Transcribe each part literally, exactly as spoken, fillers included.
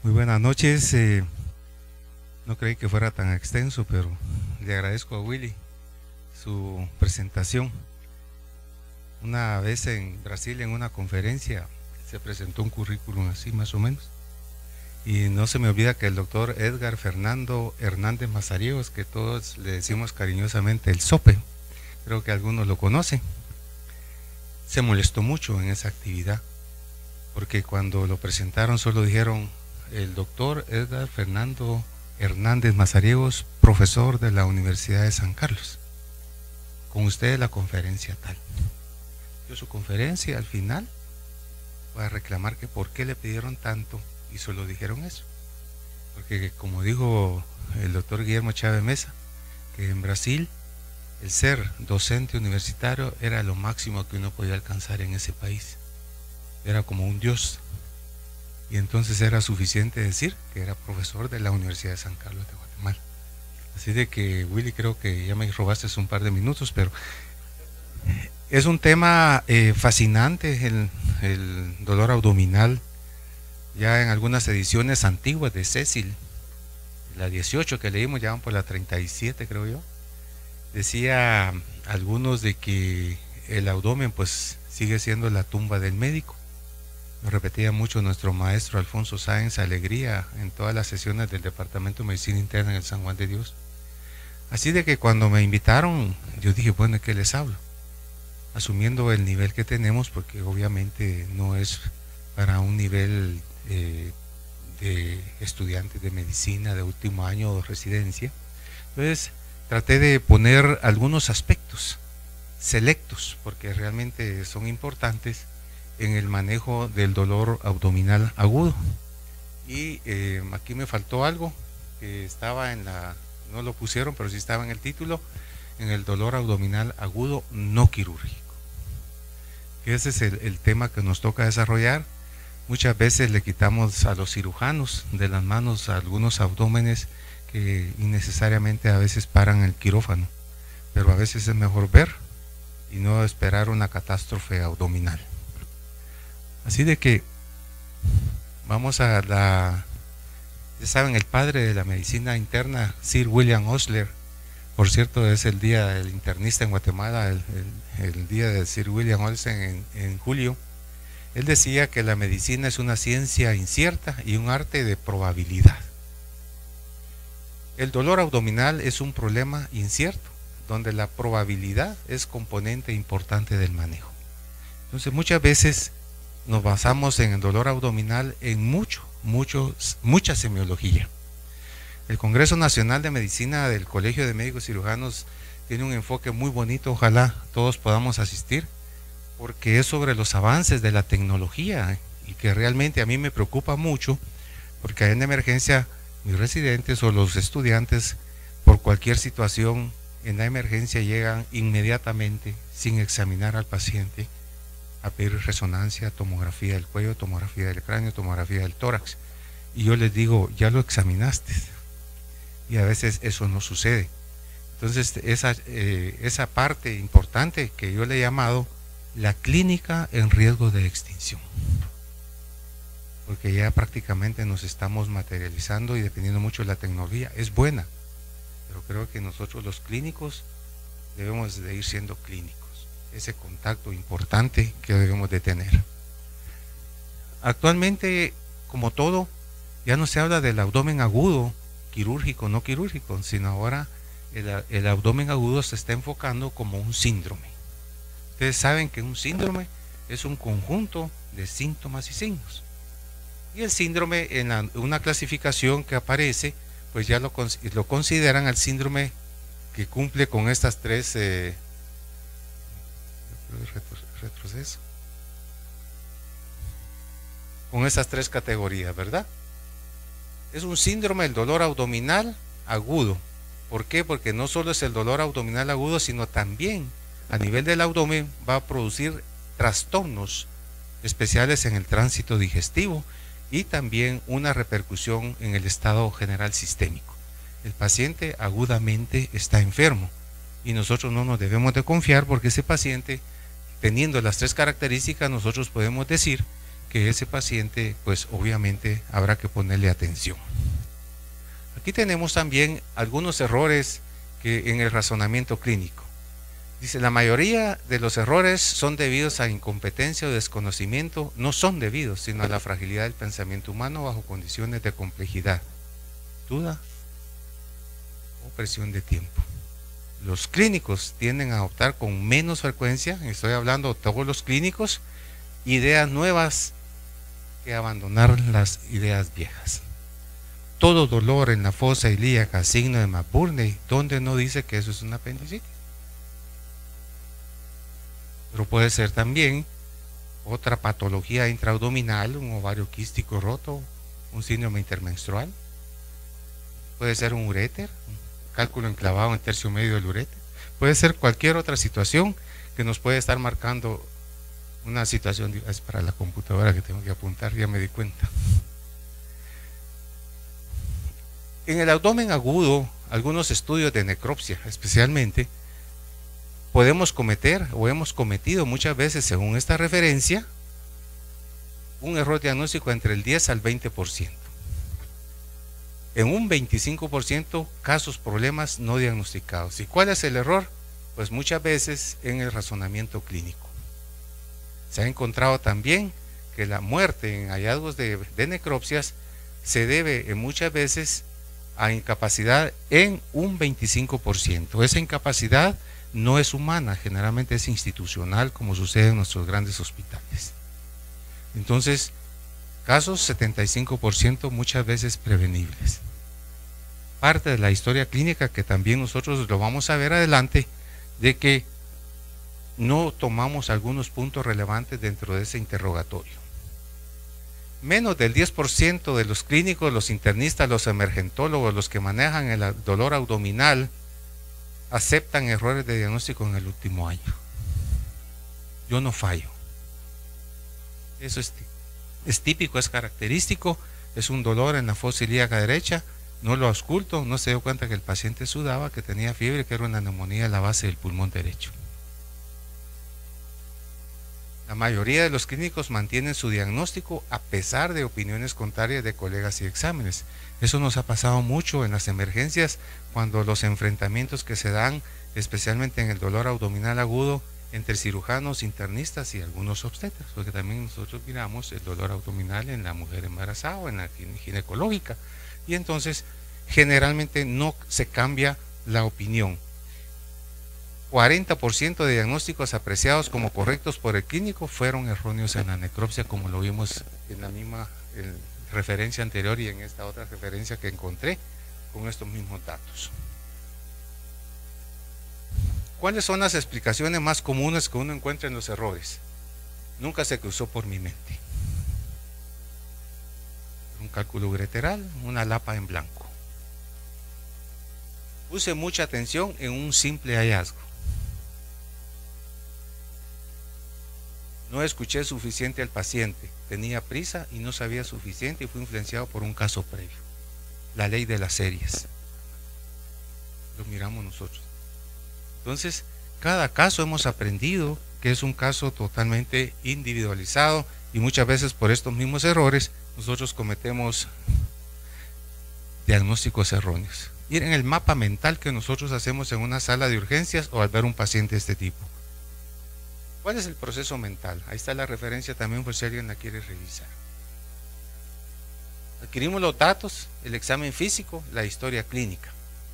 Muy buenas noches. Eh, no creí que fuera tan extenso, pero le agradezco a Willy su presentación. Una vez en Brasil, en una conferencia, se presentó un currículum así más o menos. Y no se me olvida que el doctor Edgar Fernando Hernández Mazariegos, que todos le decimos cariñosamente el Sope, creo que algunos lo conocen, se molestó mucho en esa actividad, porque cuando lo presentaron solo dijeron el doctor Edgar Fernando Hernández Mazariegos, profesor de la Universidad de San Carlos. Con ustedes la conferencia tal. Yo su conferencia al final voy a reclamar que por qué le pidieron tanto y solo dijeron eso. Porque como dijo el doctor Guillermo Chávez Mesa, que en Brasil el ser docente universitario era lo máximo que uno podía alcanzar en ese país. Era como un dios. Y entonces era suficiente decir que era profesor de la Universidad de San Carlos de Guatemala. Así de que, Willy, creo que ya me robaste un par de minutos, pero es un tema eh, fascinante, el, el dolor abdominal. Ya en algunas ediciones antiguas de Cecil, la dieciocho que leímos, ya van por la treinta y siete, creo yo, decía algunos de que el abdomen pues sigue siendo la tumba del médico. Lo repetía mucho nuestro maestro Alfonso Sáenz Alegría en todas las sesiones del Departamento de Medicina Interna en el San Juan de Dios. Así de que cuando me invitaron, yo dije, bueno, ¿de qué les hablo? Asumiendo el nivel que tenemos, porque obviamente no es para un nivel eh, de estudiantes de medicina de último año de residencia. Entonces, traté de poner algunos aspectos selectos, porque realmente son importantes, en el manejo del dolor abdominal agudo. Y eh, aquí me faltó algo que estaba en la, no lo pusieron, pero sí estaba en el título, en el dolor abdominal agudo no quirúrgico. Ese es el, el tema que nos toca desarrollar. Muchas veces le quitamos a los cirujanos de las manos a algunos abdómenes que innecesariamente a veces paran el quirófano, pero a veces es mejor ver y no esperar una catástrofe abdominal. Así de que vamos a la, ya saben, el padre de la medicina interna, Sir William Osler, por cierto es el día del internista en Guatemala, el, el, el día de Sir William Osler en, en julio. Él decía que la medicina es una ciencia incierta y un arte de probabilidad. El dolor abdominal es un problema incierto, donde la probabilidad es componente importante del manejo. Entonces muchas veces nos basamos en el dolor abdominal en mucho, mucho, mucha semiología. El Congreso Nacional de Medicina del Colegio de Médicos Cirujanos tiene un enfoque muy bonito, ojalá todos podamos asistir, porque es sobre los avances de la tecnología y que realmente a mí me preocupa mucho, porque en emergencia mis residentes o los estudiantes por cualquier situación en la emergencia llegan inmediatamente sin examinar al paciente a pedir resonancia, tomografía del cuello, tomografía del cráneo, tomografía del tórax. Y yo les digo, ya lo examinaste. Y a veces eso no sucede. Entonces, esa, eh, esa parte importante que yo le he llamado la clínica en riesgo de extinción. Porque ya prácticamente nos estamos materializando y dependiendo mucho de la tecnología. Es buena, pero creo que nosotros los clínicos debemos de ir siendo clínicos. Ese contacto importante que debemos de tener. Actualmente, como todo, ya no se habla del abdomen agudo, quirúrgico, no quirúrgico, sino ahora el, el abdomen agudo se está enfocando como un síndrome. Ustedes saben que un síndrome es un conjunto de síntomas y signos. Y el síndrome, en la, una clasificación que aparece, pues ya lo, lo consideran al síndrome que cumple con estas tres eh, retroceso con esas tres categorías, ¿verdad? Es un síndrome del dolor abdominal agudo. ¿Por qué? Porque no solo es el dolor abdominal agudo, sino también a nivel del abdomen va a producir trastornos especiales en el tránsito digestivo y también una repercusión en el estado general sistémico. El paciente agudamente está enfermo y nosotros no nos debemos de confiar, porque ese paciente, teniendo las tres características, nosotros podemos decir que ese paciente, pues obviamente habrá que ponerle atención. Aquí tenemos también algunos errores que en el razonamiento clínico. Dice, la mayoría de los errores son debidos a incompetencia o desconocimiento, no son debidos, sino a la fragilidad del pensamiento humano bajo condiciones de complejidad, duda o presión de tiempo. Los clínicos tienden a adoptar con menos frecuencia, estoy hablando de todos los clínicos, ideas nuevas que abandonar las ideas viejas. Todo dolor en la fosa ilíaca, signo de McBurney, donde no dice que eso es una apendicitis. Pero puede ser también otra patología intraabdominal, un ovario quístico roto, un síndrome intermenstrual. Puede ser un uréter, un cálculo enclavado en el tercio medio del uréter. Puede ser cualquier otra situación que nos puede estar marcando una situación. Es para la computadora que tengo que apuntar, ya me di cuenta. En el abdomen agudo, algunos estudios de necropsia especialmente, podemos cometer o hemos cometido muchas veces, según esta referencia, un error diagnóstico entre el diez al veinte por ciento. En un veinticinco por ciento casos, problemas no diagnosticados. ¿Y cuál es el error? Pues muchas veces en el razonamiento clínico. Se ha encontrado también que la muerte en hallazgos de, de necropsias se debe en muchas veces a incapacidad en un veinticinco por ciento. Esa incapacidad no es humana, generalmente es institucional, como sucede en nuestros grandes hospitales. Entonces, casos setenta y cinco por ciento muchas veces prevenibles. Parte de la historia clínica que también nosotros lo vamos a ver adelante, de que no tomamos algunos puntos relevantes dentro de ese interrogatorio. Menos del diez por ciento de los clínicos, los internistas, los emergentólogos, los que manejan el dolor abdominal, aceptan errores de diagnóstico en el último año. Yo no fallo. Eso es, es típico, es característico, es un dolor en la fosa ilíaca derecha, no lo ausculto, no se dio cuenta que el paciente sudaba, que tenía fiebre, que era una neumonía en la base del pulmón derecho. La mayoría de los clínicos mantienen su diagnóstico a pesar de opiniones contrarias de colegas y exámenes. Eso nos ha pasado mucho en las emergencias, cuando los enfrentamientos que se dan, especialmente en el dolor abdominal agudo, entre cirujanos, internistas y algunos obstetras, porque también nosotros miramos el dolor abdominal en la mujer embarazada o en la ginecológica, y entonces generalmente no se cambia la opinión. cuarenta por ciento de diagnósticos apreciados como correctos por el clínico fueron erróneos en la necropsia, como lo vimos en la misma en referencia anterior y en esta otra referencia que encontré con estos mismos datos. ¿Cuáles son las explicaciones más comunes que uno encuentra en los errores? Nunca se cruzó por mi mente. Un cálculo ureteral, una lapa en blanco. Puse mucha atención en un simple hallazgo. No escuché suficiente al paciente, tenía prisa y no sabía suficiente y fue influenciado por un caso previo. La ley de las series. Lo miramos nosotros. Entonces, cada caso hemos aprendido que es un caso totalmente individualizado y muchas veces por estos mismos errores nosotros cometemos diagnósticos erróneos. Miren el mapa mental que nosotros hacemos en una sala de urgencias o al ver un paciente de este tipo. ¿Cuál es el proceso mental? Ahí está la referencia también por si alguien la quiere revisar. Adquirimos los datos, el examen físico, la historia clínica.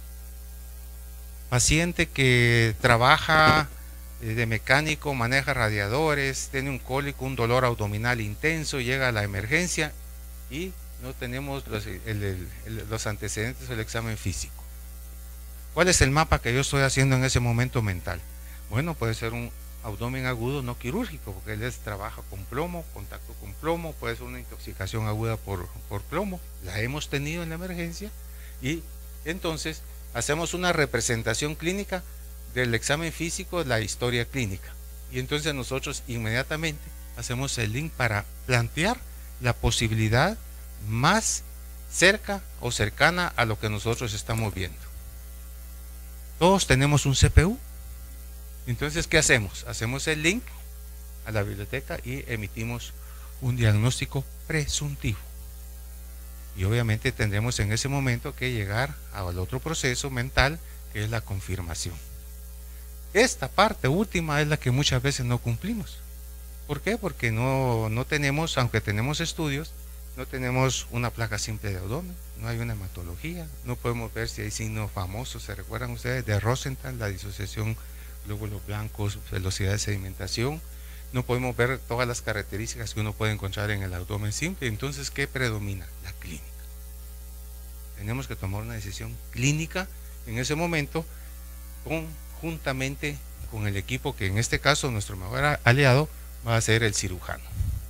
Paciente que trabaja de mecánico, maneja radiadores, tiene un cólico, un dolor abdominal intenso, llega a la emergencia y no tenemos los, el, el, el, los antecedentes del examen físico. ¿Cuál es el mapa que yo estoy haciendo en ese momento mental? Bueno, puede ser un abdomen agudo no quirúrgico, porque él es, trabaja con plomo, contacto con plomo, puede ser una intoxicación aguda por, por plomo, la hemos tenido en la emergencia, y entonces hacemos una representación clínica del examen físico, la historia clínica, y entonces nosotros inmediatamente hacemos el link para plantear la posibilidad más cerca o cercana a lo que nosotros estamos viendo. Todos tenemos un C P U. Entonces, ¿qué hacemos? Hacemos el link a la biblioteca y emitimos un diagnóstico presuntivo. Y obviamente tendremos en ese momento que llegar al otro proceso mental, que es la confirmación. Esta parte última es la que muchas veces no cumplimos. ¿Por qué? Porque no, no tenemos, aunque tenemos estudios, no tenemos una placa simple de abdomen, no hay una hematología, no podemos ver si hay signos famosos, ¿se recuerdan ustedes de Rosenthal, la disociación glóbulos blancos, velocidad de sedimentación? No podemos ver todas las características que uno puede encontrar en el abdomen simple. Entonces, ¿qué predomina? La clínica. Tenemos que tomar una decisión clínica en ese momento, conjuntamente con el equipo que en este caso nuestro mejor aliado va a ser el cirujano.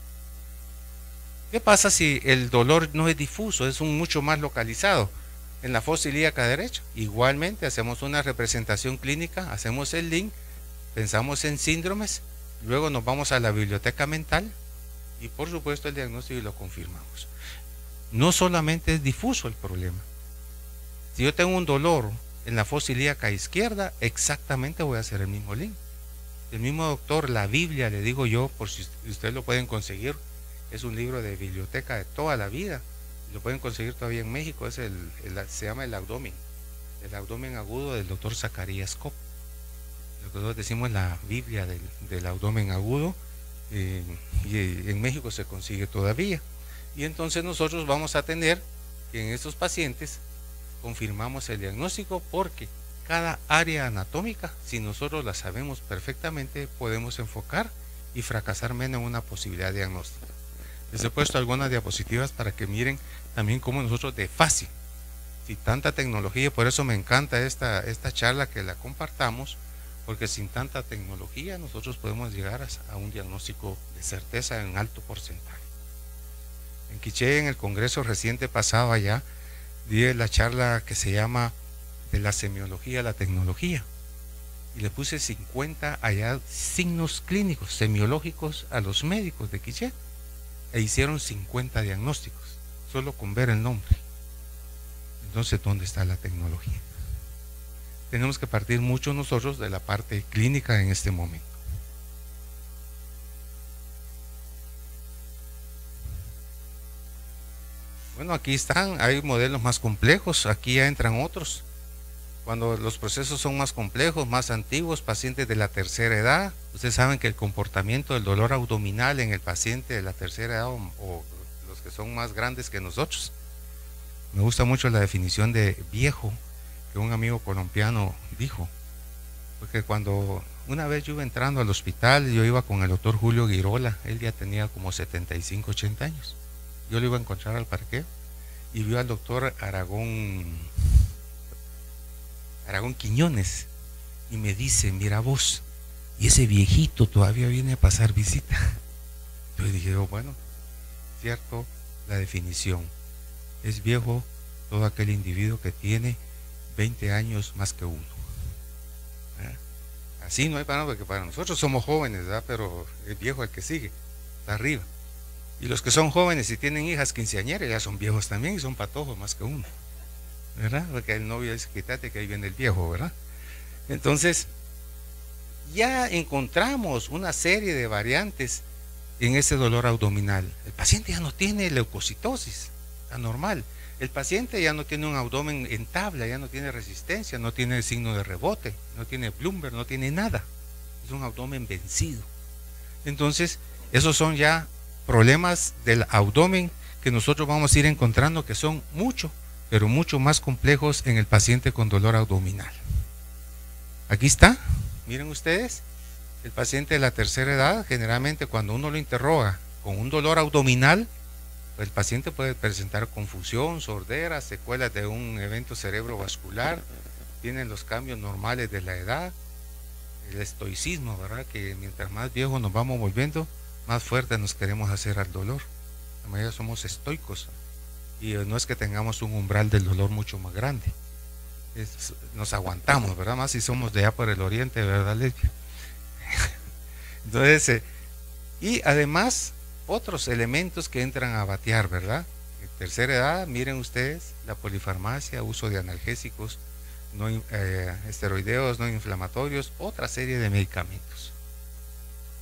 ¿Qué pasa si el dolor no es difuso, es un mucho más localizado? En la fosa ilíaca derecha, igualmente hacemos una representación clínica, hacemos el link, pensamos en síndromes, luego nos vamos a la biblioteca mental y por supuesto el diagnóstico y lo confirmamos. No solamente es difuso el problema. Si yo tengo un dolor en la fosa ilíaca izquierda, exactamente voy a hacer el mismo link. El mismo doctor, la Biblia, le digo yo, por si ustedes lo pueden conseguir, es un libro de biblioteca de toda la vida, lo pueden conseguir todavía en México, es el, el, se llama El Abdomen, el abdomen agudo del doctor Zacarías Kopp. Nosotros decimos la Biblia del, del abdomen agudo, eh, y en México se consigue todavía. Y entonces nosotros vamos a tener que en estos pacientes confirmamos el diagnóstico, porque cada área anatómica, si nosotros la sabemos perfectamente, podemos enfocar y fracasar menos en una posibilidad diagnóstica. Les he puesto algunas diapositivas para que miren también cómo nosotros de fácil, sin tanta tecnología, por eso me encanta esta, esta charla, que la compartamos, porque sin tanta tecnología nosotros podemos llegar a, a un diagnóstico de certeza en alto porcentaje. En Quiché, en el congreso reciente pasado allá, di la charla que se llama de la semiología a la tecnología, y le puse cincuenta allá signos clínicos semiológicos a los médicos de Quiché, e hicieron cincuenta diagnósticos solo con ver el nombre. Entonces, ¿dónde está la tecnología? Tenemos que partir mucho nosotros de la parte clínica en este momento. Bueno, aquí están, hay modelos más complejos, aquí ya entran otros. Cuando los procesos son más complejos, más antiguos, pacientes de la tercera edad, ustedes saben que el comportamiento del dolor abdominal en el paciente de la tercera edad, o, o los que son más grandes que nosotros. Me gusta mucho la definición de viejo que un amigo colombiano dijo, porque cuando una vez yo iba entrando al hospital, yo iba con el doctor Julio Guirola, él ya tenía como setenta y cinco, ochenta años. Yo lo iba a encontrar al parqueo y vio al doctor Aragón Aragón Quiñones y me dice: mira vos, y ese viejito todavía viene a pasar visita. Entonces dije, oh, bueno, cierto, la definición es viejo todo aquel individuo que tiene veinte años más que uno. ¿Eh? Así no hay para, porque para nosotros somos jóvenes, ¿verdad? Pero es viejo el que sigue, está arriba. Y los que son jóvenes y tienen hijas quinceañeras ya son viejos también y son patojos más que uno, ¿verdad? Porque el novio dice: quítate que ahí viene el viejo, ¿verdad? Entonces, ya encontramos una serie de variantes en ese dolor abdominal. El paciente ya no tiene leucocitosis, está normal. El paciente ya no tiene un abdomen en tabla, ya no tiene resistencia, no tiene signo de rebote, no tiene Bloomberg, no tiene nada. Es un abdomen vencido. Entonces, esos son ya problemas del abdomen que nosotros vamos a ir encontrando, que son mucho, pero mucho más complejos en el paciente con dolor abdominal. Aquí está, miren ustedes, el paciente de la tercera edad, generalmente cuando uno lo interroga con un dolor abdominal, el paciente puede presentar confusión, sordera, secuelas de un evento cerebrovascular, tienen los cambios normales de la edad, el estoicismo, ¿verdad? Que mientras más viejos nos vamos volviendo, más fuertes nos queremos hacer al dolor. La mayoría somos estoicos y no es que tengamos un umbral del dolor mucho más grande. Es, nos aguantamos, ¿verdad? Más si somos de allá por el oriente, ¿verdad, Lesbia? Entonces, eh, y además otros elementos que entran a batear, ¿verdad? En tercera edad, miren ustedes, la polifarmacia, uso de analgésicos, no, eh, esteroideos no inflamatorios, otra serie de medicamentos.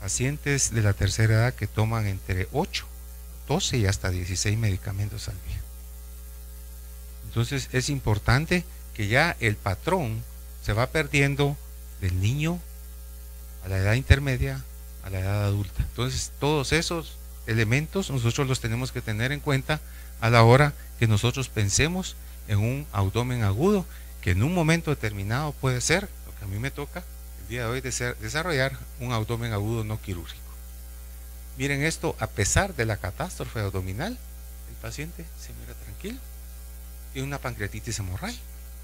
pacientes de la tercera edad que toman entre ocho, doce y hasta dieciséis medicamentos al día. Entonces es importante que ya el patrón se va perdiendo del niño a la edad intermedia a la edad adulta. Entonces todos esos elementos nosotros los tenemos que tener en cuenta a la hora que nosotros pensemos en un abdomen agudo, que en un momento determinado puede ser, lo que a mí me toca el día de hoy, de ser, desarrollar un abdomen agudo no quirúrgico. Miren esto, a pesar de la catástrofe abdominal, el paciente se mira tranquilo, tiene una pancreatitis hemorrágica,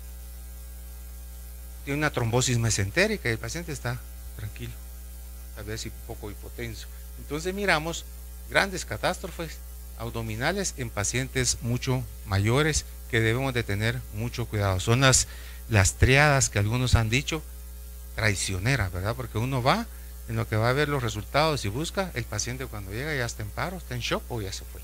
tiene una trombosis mesentérica y el paciente está tranquilo, tal vez un poco hipotenso. Entonces miramos grandes catástrofes abdominales en pacientes mucho mayores que debemos de tener mucho cuidado. Son las, las triadas que algunos han dicho traicioneras, ¿verdad? Porque uno va en lo que va a ver los resultados y busca, el paciente cuando llega ya está en paro, está en shock o ya se fue.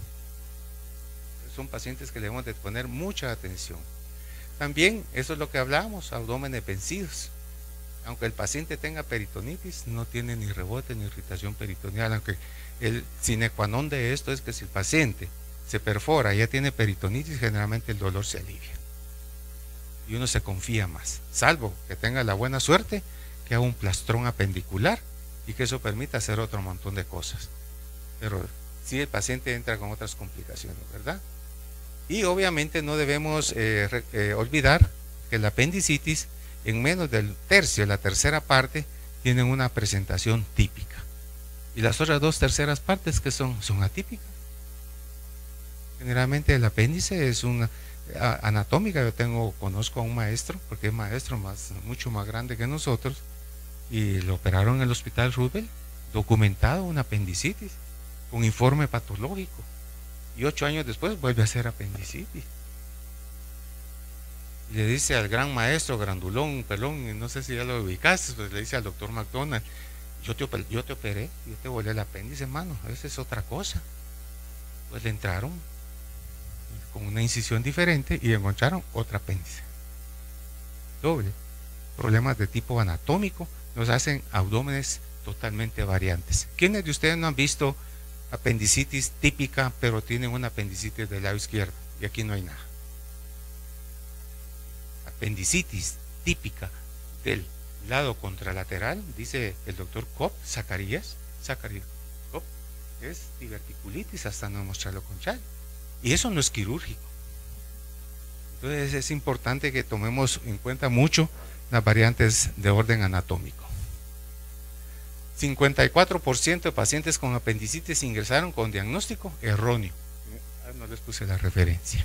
Son pacientes que le debemos de poner mucha atención. También, eso es lo que hablábamos, abdómenes vencidos. Aunque el paciente tenga peritonitis, no tiene ni rebote ni irritación peritoneal, aunque el sine qua non de esto es que si el paciente se perfora y ya tiene peritonitis, generalmente el dolor se alivia y uno se confía más, salvo que tenga la buena suerte que haga un plastrón apendicular y que eso permita hacer otro montón de cosas, pero si el paciente entra con otras complicaciones, ¿verdad? Y obviamente no debemos eh, eh, olvidar que la apendicitis en menos del tercio, la tercera parte, tienen una presentación típica. Y las otras dos terceras partes que son, son atípicas. Generalmente el apéndice es una a, anatómica. Yo tengo, conozco a un maestro, porque es maestro más, mucho más grande que nosotros, y lo operaron en el Hospital Roosevelt, documentado una apendicitis, con informe patológico. Y ocho años después vuelve a ser apendicitis. Y le dice al gran maestro, grandulón, pelón, no sé si ya lo ubicaste, pues le dice al doctor McDonald, yo te, yo te operé, yo te volé el apéndice, hermano, esa es otra cosa. Pues le entraron con una incisión diferente y encontraron otra apéndice. Doble. Problemas de tipo anatómico nos hacen abdómenes totalmente variantes. ¿Quiénes de ustedes no han visto apendicitis típica, pero tienen una apendicitis del lado izquierdo? Y aquí no hay nada. Apendicitis típica del lado contralateral, dice el doctor Kopp, Zacarías, Zacarías Kopp, es diverticulitis hasta no mostrar lo contrario. Y eso no es quirúrgico. Entonces es importante que tomemos en cuenta mucho las variantes de orden anatómico. cincuenta y cuatro por ciento de pacientes con apendicitis ingresaron con diagnóstico erróneo. No les puse la referencia.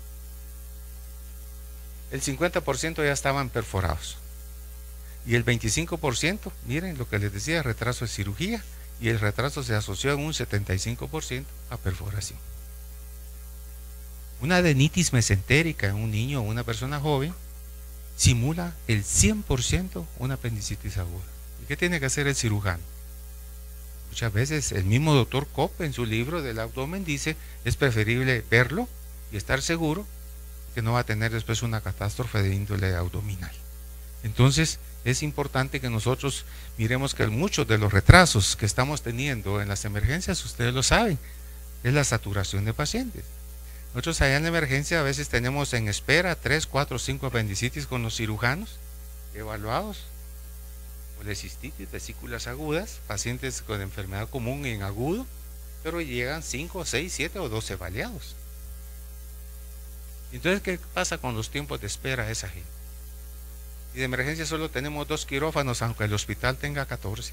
El cincuenta por ciento ya estaban perforados. Y el veinticinco por ciento, miren lo que les decía, retraso de cirugía, y el retraso se asoció en un setenta y cinco por ciento a perforación. Una adenitis mesentérica en un niño o una persona joven simula el cien por ciento una apendicitis aguda. ¿Y qué tiene que hacer el cirujano? Muchas veces el mismo doctor Kopp en su libro del abdomen dice, es preferible verlo y estar seguro que no va a tener después una catástrofe de índole abdominal. Entonces es importante que nosotros miremos que muchos de los retrasos que estamos teniendo en las emergencias, ustedes lo saben, es la saturación de pacientes. Nosotros allá en la emergencia a veces tenemos en espera tres, cuatro, cinco apendicitis con los cirujanos evaluados, colecistitis, vesículas agudas, pacientes con enfermedad común en agudo, pero llegan cinco, seis, siete o doce baleados. Entonces, ¿qué pasa con los tiempos de espera de esa gente? Y de emergencia solo tenemos dos quirófanos, aunque el hospital tenga catorce.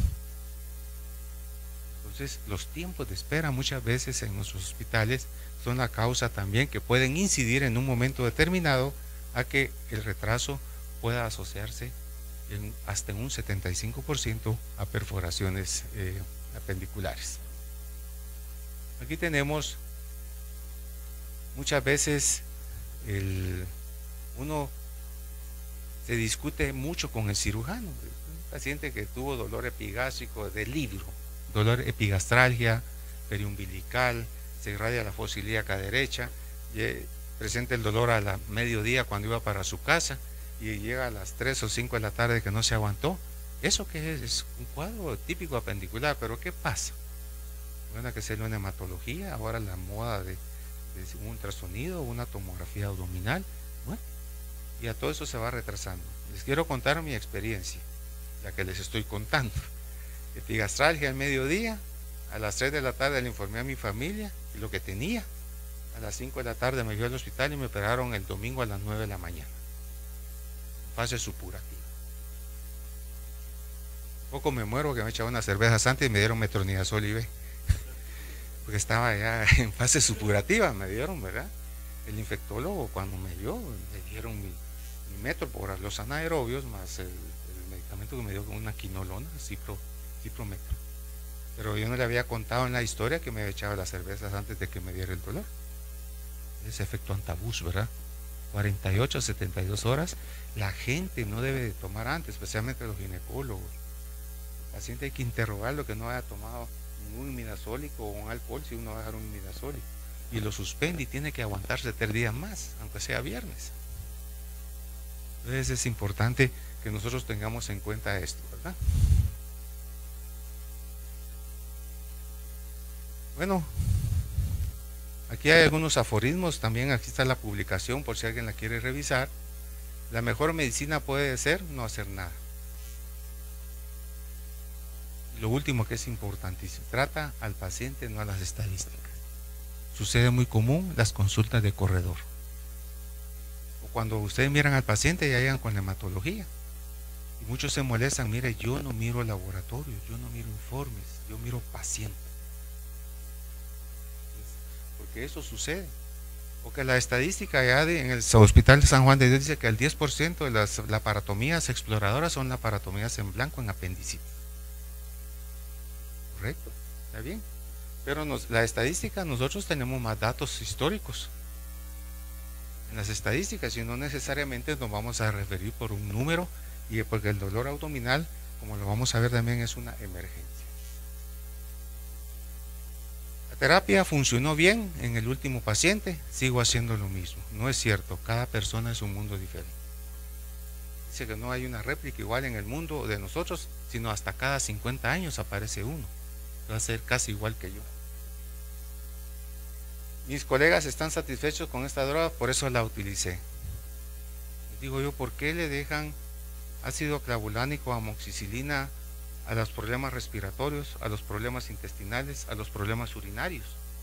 Entonces, los tiempos de espera muchas veces en nuestros hospitales son la causa también que pueden incidir en un momento determinado a que el retraso pueda asociarse en hasta en un setenta y cinco por ciento a perforaciones eh, apendiculares. Aquí tenemos muchas veces el, uno se discute mucho con el cirujano. Un paciente que tuvo dolor epigástrico de libro, dolor epigastralgia, periumbilical, se irradia la fosa ilíaca derecha, presenta el dolor a la mediodía cuando iba para su casa y llega a las tres o cinco de la tarde que no se aguantó ¿Eso qué es? Es un cuadro típico apendicular, pero ¿qué pasa? Bueno, que hacerle una hematología, ahora la moda de, de un ultrasonido, una tomografía abdominal, bueno, y a todo eso se va retrasando. Les quiero contar mi experiencia, la que les estoy contando. Epigastralgia al mediodía, a las tres de la tarde le informé a mi familia y lo que tenía. A las cinco de la tarde me fui al hospital y me operaron el domingo a las nueve de la mañana. Fase supurativa. Poco me muero que me echaban unas cervezas antes y me dieron metronidazol I V, porque estaba ya en fase supurativa, me dieron, ¿verdad? El infectólogo cuando me dio, me dieron mi, mi metro por los anaerobios más el, el medicamento que me dio con una quinolona, cipro, ciprometro. Pero yo no le había contado en la historia que me había echado las cervezas antes de que me diera el dolor. Ese efecto antabús, ¿verdad? cuarenta y ocho a setenta y dos horas, la gente no debe de tomar antes, especialmente los ginecólogos. El paciente hay que interrogarlo que no haya tomado ningún imidazólico o un alcohol si uno va a dejar un imidazólico. Y lo suspende y tiene que aguantarse tres días más, aunque sea viernes. Entonces es importante que nosotros tengamos en cuenta esto, ¿verdad? Bueno, aquí hay algunos aforismos, también aquí está la publicación por si alguien la quiere revisar. La mejor medicina puede ser no hacer nada. Lo último que es importantísimo, trata al paciente, no a las estadísticas. Sucede muy común las consultas de corredor. O cuando ustedes miran al paciente ya llegan con la hematología. Y muchos se molestan, mire, yo no miro laboratorio, yo no miro informes, yo miro paciente. Porque eso sucede. Porque la estadística ya de, en el Hospital de San Juan de Dios dice que el diez por ciento de las laparotomías exploradoras son laparotomías en blanco en apendicitis. Correcto, está bien. Pero nos, la estadística, nosotros tenemos más datos históricos. En las estadísticas, y no necesariamente nos vamos a referir por un número, y porque el dolor abdominal, como lo vamos a ver también, es una emergencia. La terapia funcionó bien en el último paciente, sigo haciendo lo mismo. No es cierto, cada persona es un mundo diferente. Dice que no hay una réplica igual en el mundo de nosotros, sino hasta cada cincuenta años aparece uno. Va a ser casi igual que yo. Mis colegas están satisfechos con esta droga, por eso la utilicé. Digo yo, ¿por qué le dejan ácido clavulánico, amoxicilina a los problemas respiratorios, a los problemas intestinales, a los problemas urinarios?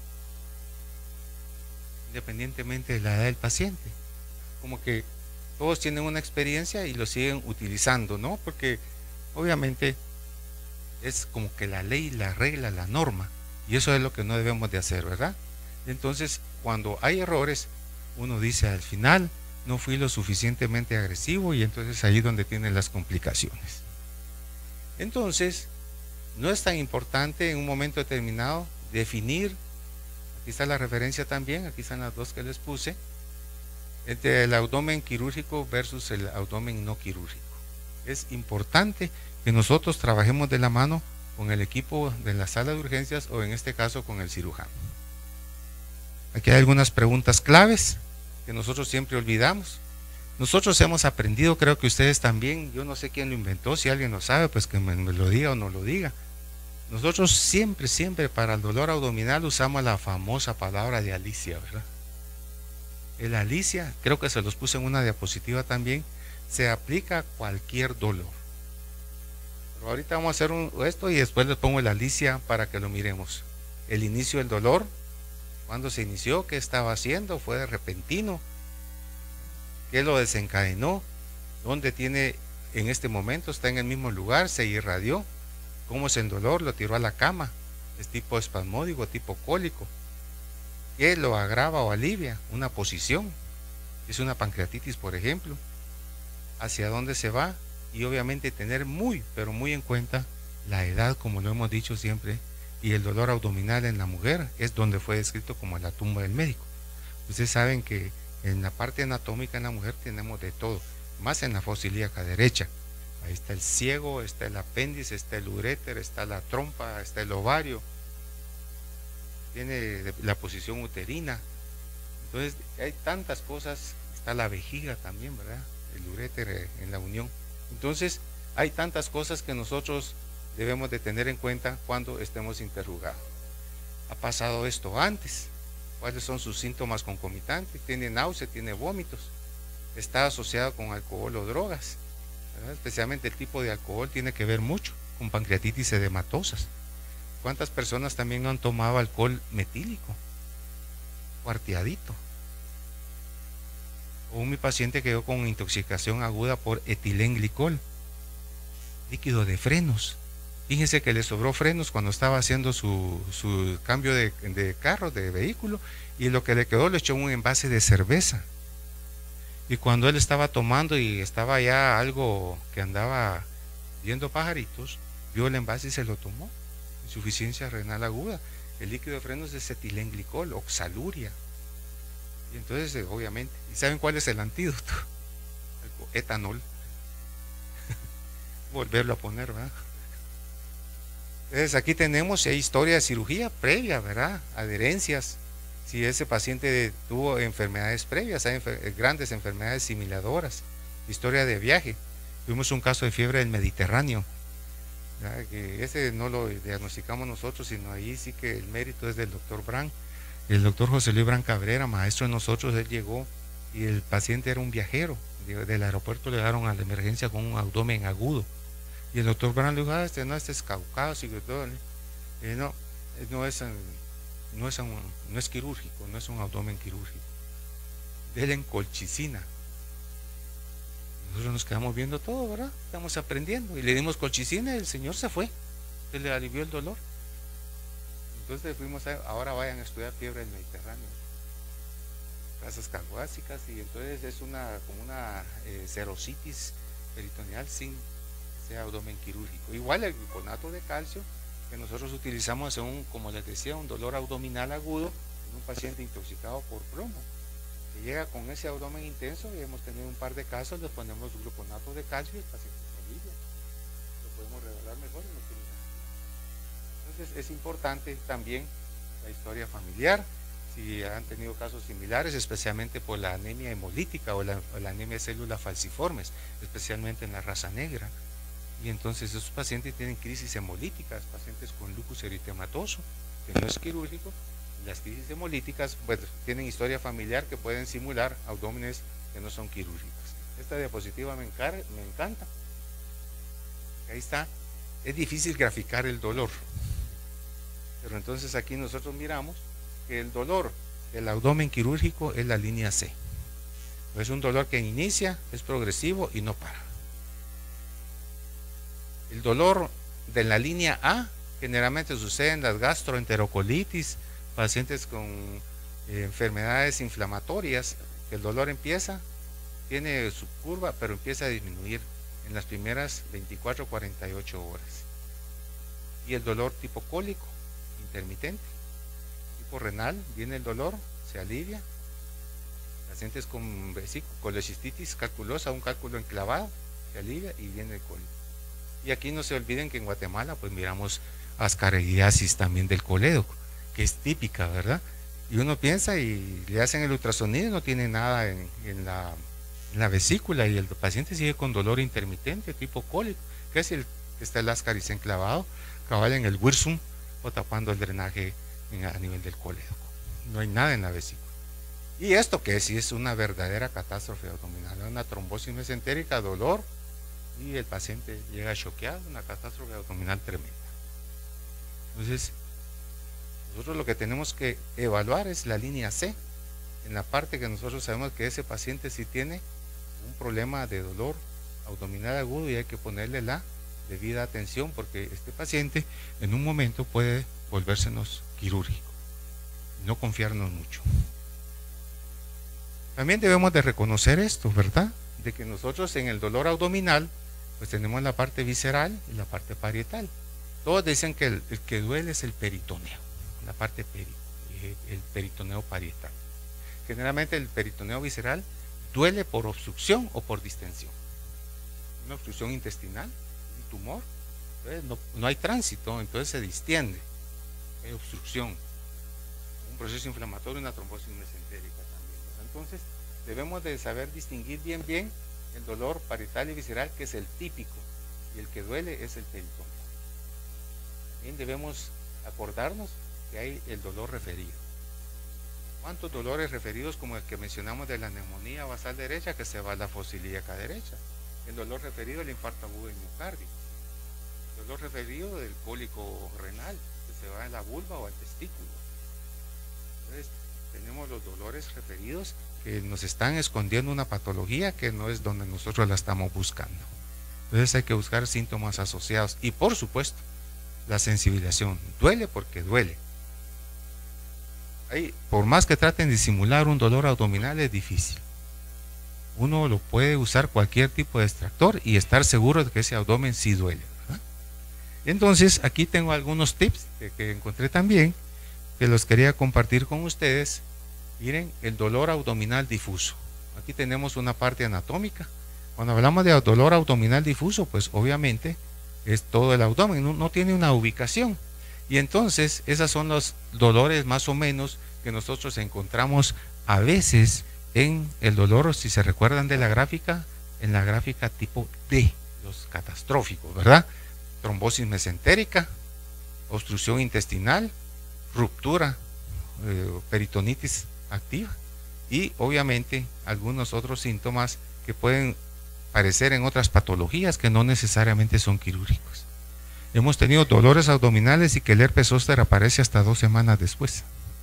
Independientemente de la edad del paciente. Como que todos tienen una experiencia y lo siguen utilizando, ¿no? Porque obviamente es como que la ley, la regla, la norma, y eso es lo que no debemos de hacer, ¿verdad? Entonces, cuando hay errores, uno dice al final, no fui lo suficientemente agresivo, y entonces ahí es donde tienen las complicaciones. Entonces, no es tan importante en un momento determinado definir, aquí está la referencia también, aquí están las dos que les puse, entre el abdomen quirúrgico versus el abdomen no quirúrgico. Es importante que nosotros trabajemos de la mano con el equipo de la sala de urgencias o en este caso con el cirujano. Aquí hay algunas preguntas claves que nosotros siempre olvidamos. Nosotros hemos aprendido, creo que ustedes también, yo no sé quién lo inventó, si alguien lo sabe, pues que me, me lo diga o no lo diga. Nosotros siempre, siempre para el dolor abdominal usamos la famosa palabra de Alicia, ¿verdad? El Alicia, creo que se los puse en una diapositiva también, se aplica a cualquier dolor. Pero ahorita vamos a hacer un, esto y después les pongo el Alicia para que lo miremos. El inicio del dolor, cuándo se inició, qué estaba haciendo, fue de repentino, qué lo desencadenó, dónde tiene en este momento, está en el mismo lugar, se irradió, cómo es el dolor, lo tiró a la cama, es tipo espasmódico, tipo cólico, qué lo agrava o alivia, una posición, es una pancreatitis por ejemplo, hacia dónde se va, y obviamente tener muy, pero muy en cuenta la edad, como lo hemos dicho siempre, y el dolor abdominal en la mujer es donde fue descrito como la tumba del médico. Ustedes saben que en la parte anatómica en la mujer tenemos de todo, más en la fosa ilíaca derecha. Ahí está el ciego, está el apéndice, está el uréter, está la trompa, está el ovario, tiene la posición uterina. Entonces hay tantas cosas, está la vejiga también, ¿verdad? El uréter en la unión. Entonces Hay tantas cosas que nosotros debemos de tener en cuenta cuando estemos interrogados. ¿Ha pasado esto antes? ¿Cuáles son sus síntomas concomitantes? ¿Tiene náusea? ¿Tiene vómitos? ¿Está asociado con alcohol o drogas? ¿Verdad? Especialmente el tipo de alcohol tiene que ver mucho con pancreatitis edematosas. ¿Cuántas personas también no han tomado alcohol metílico, cuarteadito? O mi paciente quedó con intoxicación aguda por etilenglicol, líquido de frenos. Fíjense que le sobró frenos cuando estaba haciendo su, su cambio de, de carro, de vehículo, y lo que le quedó le echó un envase de cerveza. Y cuando él estaba tomando y estaba ya algo que andaba viendo pajaritos, vio el envase y se lo tomó. Insuficiencia renal aguda. El líquido de frenos es etilenglicol, oxaluria. Y entonces, obviamente, ¿y saben cuál es el antídoto? Etanol. Volverlo a poner, ¿verdad? Entonces aquí tenemos si hay historia de cirugía previa, ¿verdad? Adherencias. Si ese paciente tuvo enfermedades previas, hay enfer grandes enfermedades similadoras. Historia de viaje. Tuvimos un caso de fiebre del Mediterráneo, ¿verdad? Que ese no lo diagnosticamos nosotros, sino ahí sí que el mérito es del doctor Brand. El doctor José Luis Brand Cabrera, maestro de nosotros, él llegó y el paciente era un viajero. Del aeropuerto le llegaron a la emergencia con un abdomen agudo. Y el doctor Brand le dijo, ah, este no, este es caucásico y todo. Y no, no es, no, es un, no es quirúrgico, no es un abdomen quirúrgico. Dele en colchicina. Nosotros nos quedamos viendo todo, ¿verdad? Estamos aprendiendo. Y le dimos colchicina y el señor se fue. Se le alivió el dolor. Entonces fuimos a, ahora vayan a estudiar fiebre del Mediterráneo. Casas caucásicas, y entonces es una, como una eh, serositis peritoneal sin ese abdomen quirúrgico. Igual el gluconato de calcio que nosotros utilizamos según, como les decía, un dolor abdominal agudo en un paciente intoxicado por plomo, que llega con ese abdomen intenso, y hemos tenido un par de casos, le ponemos gluconato de calcio y el paciente se alivia. Lo podemos revelar mejor y no tiene nada. Entonces es importante también la historia familiar, si han tenido casos similares, especialmente por la anemia hemolítica o la, o la anemia de células falciformes, especialmente en la raza negra. Y entonces esos pacientes tienen crisis hemolíticas, pacientes con lupus eritematoso, que no es quirúrgico. Las crisis hemolíticas pues, tienen historia familiar que pueden simular abdómenes que no son quirúrgicos. Esta diapositiva me, encar me encanta. Ahí está. Es difícil graficar el dolor, pero entonces aquí nosotros miramos que el dolor del abdomen quirúrgico es la línea C. Es un dolor que inicia, es progresivo y no para. El dolor de la línea A generalmente sucede en las gastroenterocolitis, pacientes con eh, enfermedades inflamatorias, que el dolor empieza, tiene su curva, pero empieza a disminuir en las primeras veinticuatro a cuarenta y ocho horas. Y el dolor tipo cólico, intermitente, tipo renal, viene el dolor, se alivia. Pacientes con colecistitis calculosa, un cálculo enclavado, se alivia y viene el cólico. Y aquí no se olviden que en Guatemala pues miramos ascariasis también del colédoco, que es típica, ¿verdad? Y uno piensa y le hacen el ultrasonido y no tiene nada en, en, la, en la vesícula, y el paciente sigue con dolor intermitente tipo cólico, que es el que está el ascaris enclavado, cabal en el wirsum o tapando el drenaje en, a nivel del colédoco. No hay nada en la vesícula. Y esto que sí es una verdadera catástrofe abdominal, una trombosis mesentérica, dolor, y el paciente llega choqueado, una catástrofe abdominal tremenda. Entonces, nosotros lo que tenemos que evaluar es la línea C, en la parte que nosotros sabemos que ese paciente sí tiene un problema de dolor abdominal agudo y hay que ponerle la debida atención, porque este paciente en un momento puede volvérsenos quirúrgico. No confiarnos mucho. También debemos de reconocer esto, ¿verdad? De que nosotros en el dolor abdominal pues tenemos la parte visceral y la parte parietal. Todos dicen que el, el que duele es el peritoneo, la parte peri, el peritoneo parietal. Generalmente el peritoneo visceral duele por obstrucción o por distensión. Una obstrucción intestinal, un tumor, entonces no, no hay tránsito, entonces se distiende, hay obstrucción, un proceso inflamatorio, una trombosis mesentérica también. Entonces debemos de saber distinguir bien bien el dolor parietal y visceral, que es el típico, y el que duele es el peritoniano. También debemos acordarnos que hay el dolor referido. ¿Cuántos dolores referidos como el que mencionamos de la neumonía basal derecha que se va a la fosa ilíaca derecha? El dolor referido del infarto agudo del miocardio. El dolor referido del cólico renal que se va a la vulva o al testículo. Entonces, tenemos los dolores referidos que nos están escondiendo una patología que no es donde nosotros la estamos buscando. Entonces hay que buscar síntomas asociados y por supuesto la sensibilización. Duele porque duele. Ahí, por más que traten de simular un dolor abdominal es difícil. Uno lo puede usar cualquier tipo de extractor y estar seguro de que ese abdomen sí duele, ¿verdad? Entonces aquí tengo algunos tips que, que encontré también que los quería compartir con ustedes. Miren, el dolor abdominal difuso. Aquí tenemos una parte anatómica. Cuando hablamos de dolor abdominal difuso, pues obviamente es todo el abdomen, no, no tiene una ubicación. Y entonces, esos son los dolores más o menos que nosotros encontramos a veces en el dolor, si se recuerdan de la gráfica, en la gráfica tipo D, los catastróficos, ¿verdad? Trombosis mesentérica, obstrucción intestinal, ruptura, eh, peritonitis activa y obviamente algunos otros síntomas que pueden aparecer en otras patologías que no necesariamente son quirúrgicos. Hemos tenido dolores abdominales y que el herpes zóster aparece hasta dos semanas después,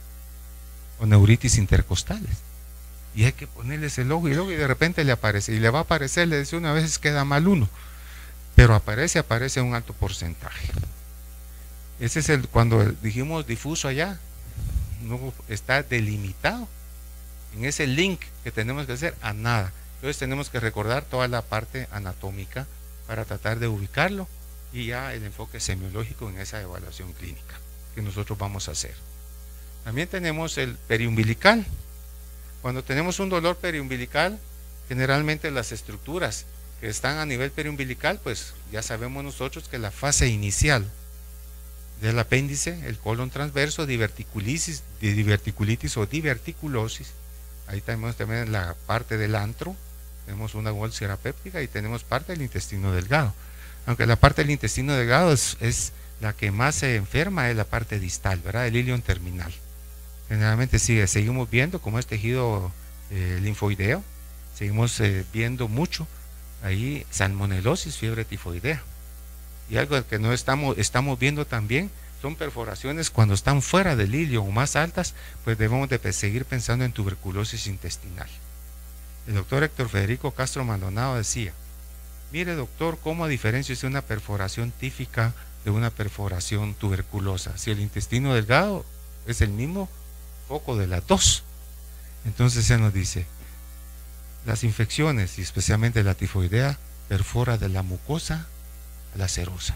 o neuritis intercostales, y hay que ponerles el ojo y luego y de repente le aparece y le va a aparecer, le decía una vez queda mal uno, pero aparece, aparece un alto porcentaje. Ese es el, cuando dijimos difuso allá, no está delimitado en ese link que tenemos que hacer a nada. Entonces tenemos que recordar toda la parte anatómica para tratar de ubicarlo y ya el enfoque semiológico en esa evaluación clínica que nosotros vamos a hacer. También tenemos el periumbilical. Cuando tenemos un dolor periumbilical, generalmente las estructuras que están a nivel periumbilical, pues ya sabemos nosotros que la fase inicial del apéndice, el colon transverso, diverticulitis, diverticulitis o diverticulosis. Ahí tenemos también la parte del antro, tenemos una úlcera péptica y tenemos parte del intestino delgado. Aunque la parte del intestino delgado es, es la que más se enferma, es la parte distal, ¿verdad? El ilion terminal. Generalmente sigue, seguimos viendo como es tejido eh, linfoideo, seguimos eh, viendo mucho ahí salmonelosis, fiebre tifoidea. Y algo que no estamos, estamos viendo también son perforaciones cuando están fuera del ilio o más altas, pues debemos de seguir pensando en tuberculosis intestinal. El doctor Héctor Federico Castro Maldonado decía, mire doctor, ¿cómo diferencio una perforación típica de una perforación tuberculosa? Si el intestino delgado es el mismo foco de las dos. Entonces se nos dice, las infecciones y especialmente la tifoidea perfora de la mucosa a la serosa.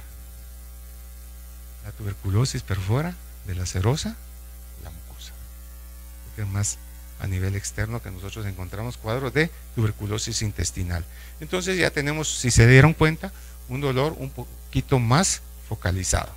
La tuberculosis perfora de la serosa a la mucosa. Porque es más a nivel externo que nosotros encontramos cuadros de tuberculosis intestinal. Entonces ya tenemos, si se dieron cuenta, un dolor un poquito más focalizado.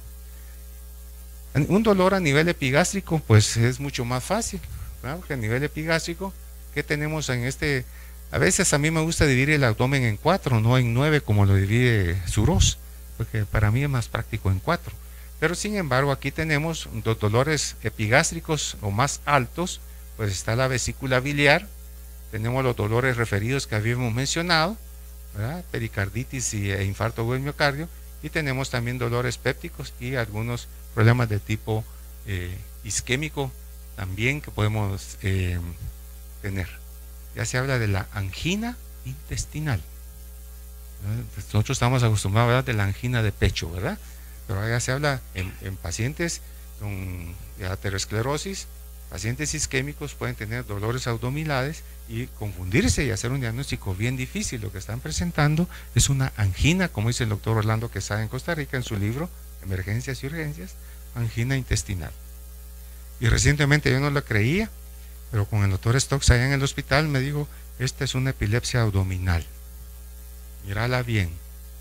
Un dolor a nivel epigástrico pues es mucho más fácil, ¿verdad? Porque a nivel epigástrico, ¿qué tenemos en este? A veces a mí me gusta dividir el abdomen en cuatro, no en nueve como lo divide Suros, porque para mí es más práctico en cuatro. Pero sin embargo aquí tenemos dos dolores epigástricos o más altos, pues está la vesícula biliar, tenemos los dolores referidos que habíamos mencionado, ¿verdad? Pericarditis y, e infarto agudo del miocardio, y tenemos también dolores pépticos y algunos problemas de tipo eh, isquémico también que podemos eh, tener. Ya se habla de la angina intestinal. Nosotros estamos acostumbrados a hablar de la angina de pecho, ¿verdad? Pero ya se habla en, en pacientes con aterosclerosis, pacientes isquémicos pueden tener dolores abdominales y confundirse y hacer un diagnóstico bien difícil. Lo que están presentando es una angina, como dice el doctor Orlando Quesada en Costa Rica en su libro Emergencias y Urgencias, angina intestinal. Y recientemente yo no lo creía, pero con el doctor Stokes allá en el hospital me dijo, esta es una epilepsia abdominal. Mírala bien.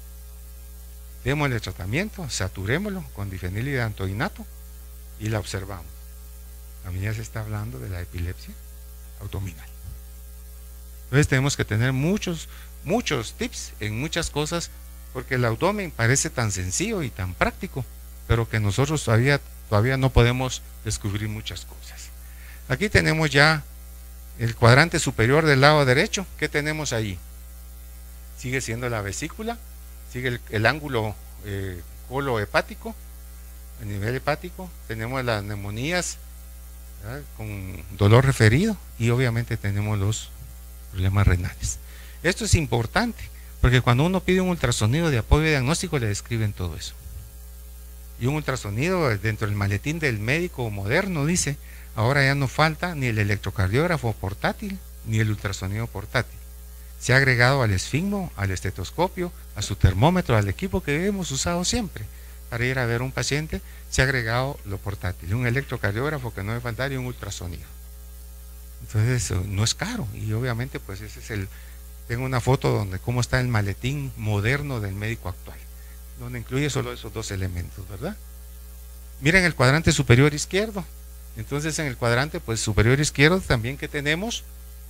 Démosle tratamiento, saturémoslo con difenilidantoinato y la observamos. A mí ya se está hablando de la epilepsia abdominal. Entonces tenemos que tener muchos, muchos tips en muchas cosas porque el abdomen parece tan sencillo y tan práctico, pero que nosotros todavía, todavía no podemos descubrir muchas cosas. Aquí tenemos ya el cuadrante superior del lado derecho. ¿Qué tenemos ahí? Sigue siendo la vesícula, sigue el, el ángulo eh, colo-hepático, a nivel hepático, tenemos las neumonías, ¿verdad?, con dolor referido, y obviamente tenemos los problemas renales. Esto es importante, porque cuando uno pide un ultrasonido de apoyo diagnóstico le describen todo eso. Y un ultrasonido dentro del maletín del médico moderno dice, ahora ya no falta ni el electrocardiógrafo portátil ni el ultrasonido portátil. Se ha agregado al esfigmo, al estetoscopio, a su termómetro, al equipo que hemos usado siempre para ir a ver a un paciente, se ha agregado lo portátil, un electrocardiógrafo que no debe faltar y un ultrasonido. Entonces no es caro, y obviamente pues ese es el, tengo una foto donde cómo está el maletín moderno del médico actual, donde incluye solo esos dos elementos, ¿verdad? Miren el cuadrante superior izquierdo. Entonces en el cuadrante pues superior izquierdo también que tenemos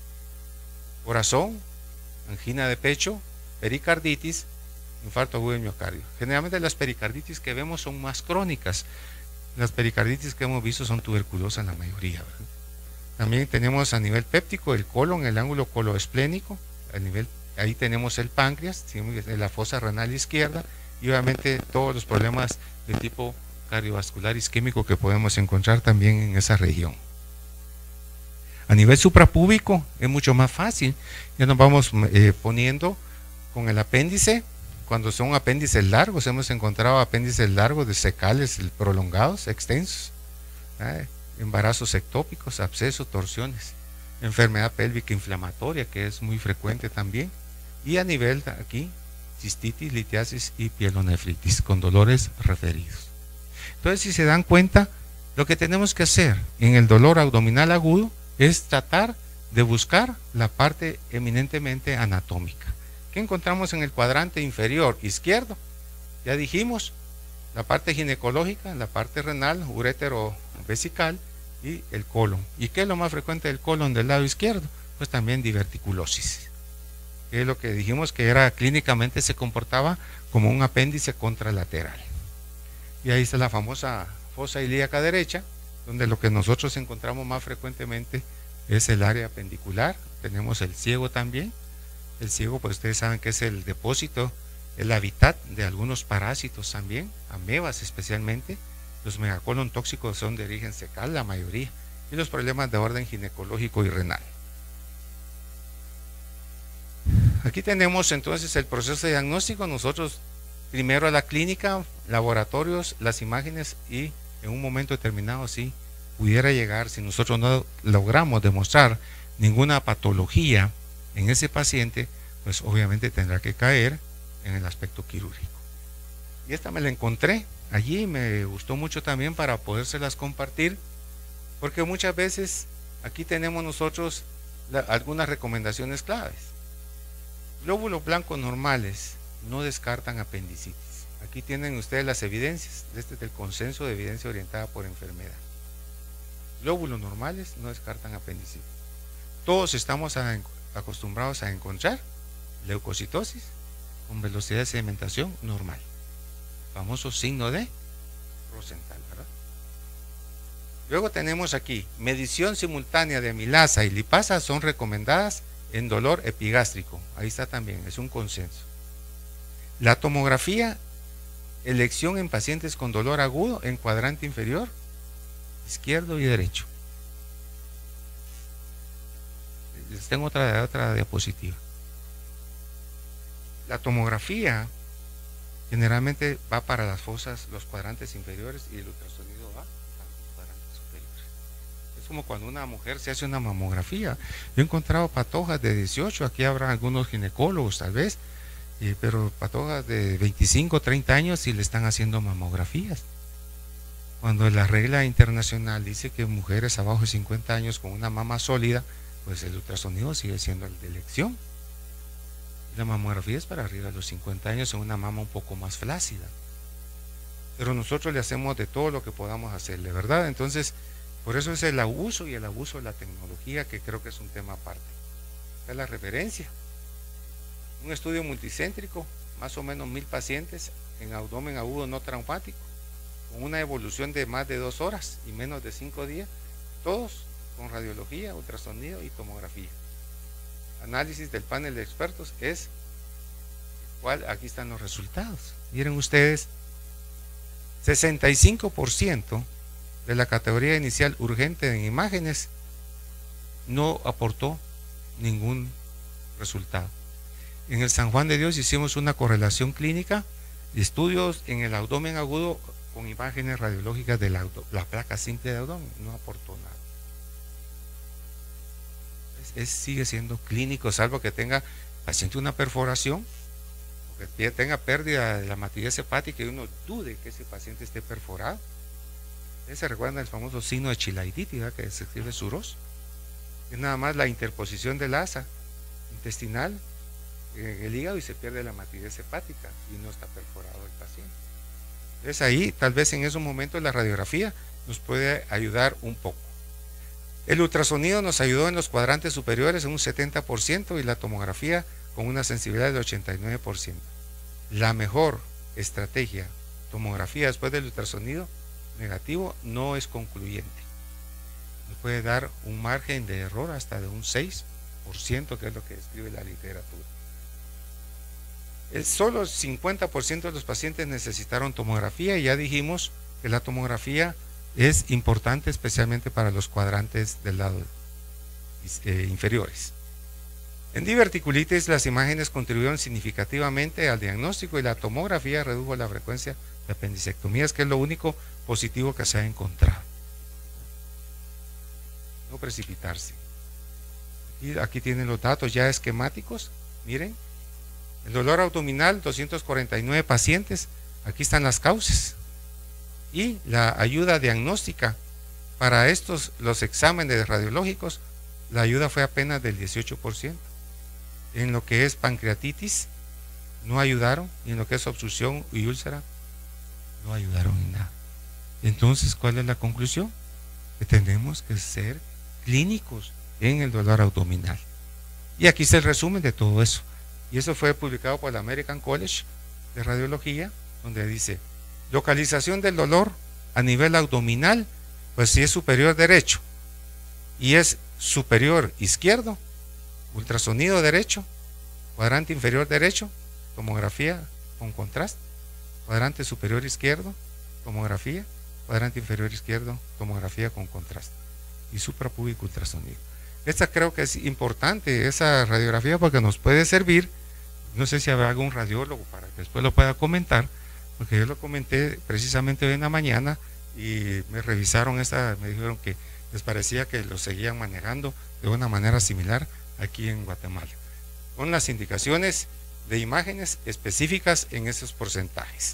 corazón, angina de pecho, pericarditis, infarto agudo de miocardio. Generalmente las pericarditis que vemos son más crónicas. Las pericarditis que hemos visto son tuberculosas la mayoría, ¿verdad? También tenemos a nivel péptico el colon, el ángulo coloesplénico, a nivel, ahí tenemos el páncreas, la fosa renal izquierda, y obviamente todos los problemas de tipo cardiovascular isquémico que podemos encontrar también en esa región. A nivel suprapúbico es mucho más fácil, ya nos vamos eh, poniendo con el apéndice. Cuando son apéndices largos, hemos encontrado apéndices largos de secales prolongados, extensos, ¿eh? Embarazos ectópicos, abscesos, torsiones, enfermedad pélvica inflamatoria, que es muy frecuente también, y a nivel aquí, cistitis, litiasis y pielonefritis, con dolores referidos. Entonces, si se dan cuenta, lo que tenemos que hacer en el dolor abdominal agudo es tratar de buscar la parte eminentemente anatómica. ¿Qué encontramos en el cuadrante inferior izquierdo? Ya dijimos, la parte ginecológica, la parte renal, urétero vesical y el colon. ¿Y qué es lo más frecuente del colon del lado izquierdo? Pues también diverticulosis, que es lo que dijimos que era clínicamente se comportaba como un apéndice contralateral. Y ahí está la famosa fosa ilíaca derecha, donde lo que nosotros encontramos más frecuentemente es el área apendicular. Tenemos el ciego también. El ciego, pues ustedes saben que es el depósito, el hábitat de algunos parásitos también, amebas especialmente. Los megacolon tóxicos son de origen fecal, la mayoría, y los problemas de orden ginecológico y renal. Aquí tenemos entonces el proceso de diagnóstico. Nosotros primero a la clínica, laboratorios, las imágenes, y en un momento determinado, si pudiera llegar, si nosotros no logramos demostrar ninguna patología en ese paciente, pues obviamente tendrá que caer en el aspecto quirúrgico. Y esta me la encontré allí, me gustó mucho también para podérselas compartir, porque muchas veces aquí tenemos nosotros la, algunas recomendaciones claves. Glóbulos blancos normales no descartan apendicitis. Aquí tienen ustedes las evidencias, este es el consenso de evidencia orientada por enfermedad. Glóbulos normales no descartan apendicitis. Todos estamos a, acostumbrados a encontrar leucocitosis con velocidad de sedimentación normal, famoso signo de Rosenthal, ¿verdad? Luego tenemos aquí medición simultánea de amilasa y lipasa, son recomendadas en dolor epigástrico. Ahí está también, es un consenso. La tomografía, elección en pacientes con dolor agudo en cuadrante inferior izquierdo y derecho. Les tengo otra, otra diapositiva. La tomografía generalmente va para las fosas, los cuadrantes inferiores, y el ultrasonido va para los cuadrantes superiores. Es como cuando una mujer se hace una mamografía. Yo he encontrado patojas de dieciocho, aquí habrá algunos ginecólogos tal vez, eh, pero patojas de veinticinco, treinta años y le están haciendo mamografías. Cuando la regla internacional dice que mujeres abajo de cincuenta años con una mama sólida, pues el ultrasonido sigue siendo el de elección. La mamografía es para arriba de los cincuenta años en una mama un poco más flácida. Pero nosotros le hacemos de todo lo que podamos hacerle, ¿verdad? Entonces, por eso es el abuso y el abuso de la tecnología, que creo que es un tema aparte. Esta es la referencia. Un estudio multicéntrico, más o menos mil pacientes en abdomen agudo no traumático, con una evolución de más de dos horas y menos de cinco días, todos con radiología, ultrasonido y tomografía. Análisis del panel de expertos es, ¿cuál? Aquí están los resultados. Miren ustedes, sesenta y cinco por ciento de la categoría inicial urgente en imágenes no aportó ningún resultado. En el San Juan de Dios hicimos una correlación clínica de estudios en el abdomen agudo con imágenes radiológicas de la, la placa simple de abdomen, no aportó nada. Es, es, sigue siendo clínico, salvo que tenga paciente una perforación, o que tenga pérdida de la matriz hepática y uno dude que ese paciente esté perforado. Ustedes se recuerdan el famoso signo de chilaidititis, ¿verdad? Que se escribe suros. Es nada más la interposición del asa intestinal en el hígado y se pierde la matriz hepática y no está perforado el paciente. Entonces ahí, tal vez en esos momentos, la radiografía nos puede ayudar un poco. El ultrasonido nos ayudó en los cuadrantes superiores en un setenta por ciento y la tomografía con una sensibilidad del ochenta y nueve por ciento. La mejor estrategia, tomografía después del ultrasonido negativo, no es concluyente. Nos puede dar un margen de error hasta de un seis por ciento, que es lo que describe la literatura. El solo cincuenta por ciento de los pacientes necesitaron tomografía y ya dijimos que la tomografía es importante especialmente para los cuadrantes del lado eh, inferiores. En diverticulitis las imágenes contribuyeron significativamente al diagnóstico y la tomografía redujo la frecuencia de apendicectomías, que es lo único positivo que se ha encontrado. No precipitarse. Aquí, aquí tienen los datos ya esquemáticos. Miren, el dolor abdominal, doscientos cuarenta y nueve pacientes. Aquí están las causas. Y la ayuda diagnóstica para estos, los exámenes radiológicos, la ayuda fue apenas del dieciocho por ciento. En lo que es pancreatitis, no ayudaron. Y en lo que es obstrucción y úlcera, no ayudaron en nada. Entonces, ¿cuál es la conclusión? Que tenemos que ser clínicos en el dolor abdominal. Y aquí está el resumen de todo eso. Y eso fue publicado por la American College de Radiología, donde dice, localización del dolor a nivel abdominal, pues si es superior derecho y es superior izquierdo, ultrasonido derecho, cuadrante inferior derecho, tomografía con contraste, cuadrante superior izquierdo, tomografía, cuadrante inferior izquierdo, tomografía con contraste y suprapúbico ultrasonido. Esta creo que es importante, esa radiografía, porque nos puede servir. No sé si habrá algún radiólogo para que después lo pueda comentar, porque yo lo comenté precisamente hoy en la mañana y me revisaron esta, me dijeron que les parecía que lo seguían manejando de una manera similar aquí en Guatemala, con las indicaciones de imágenes específicas en esos porcentajes.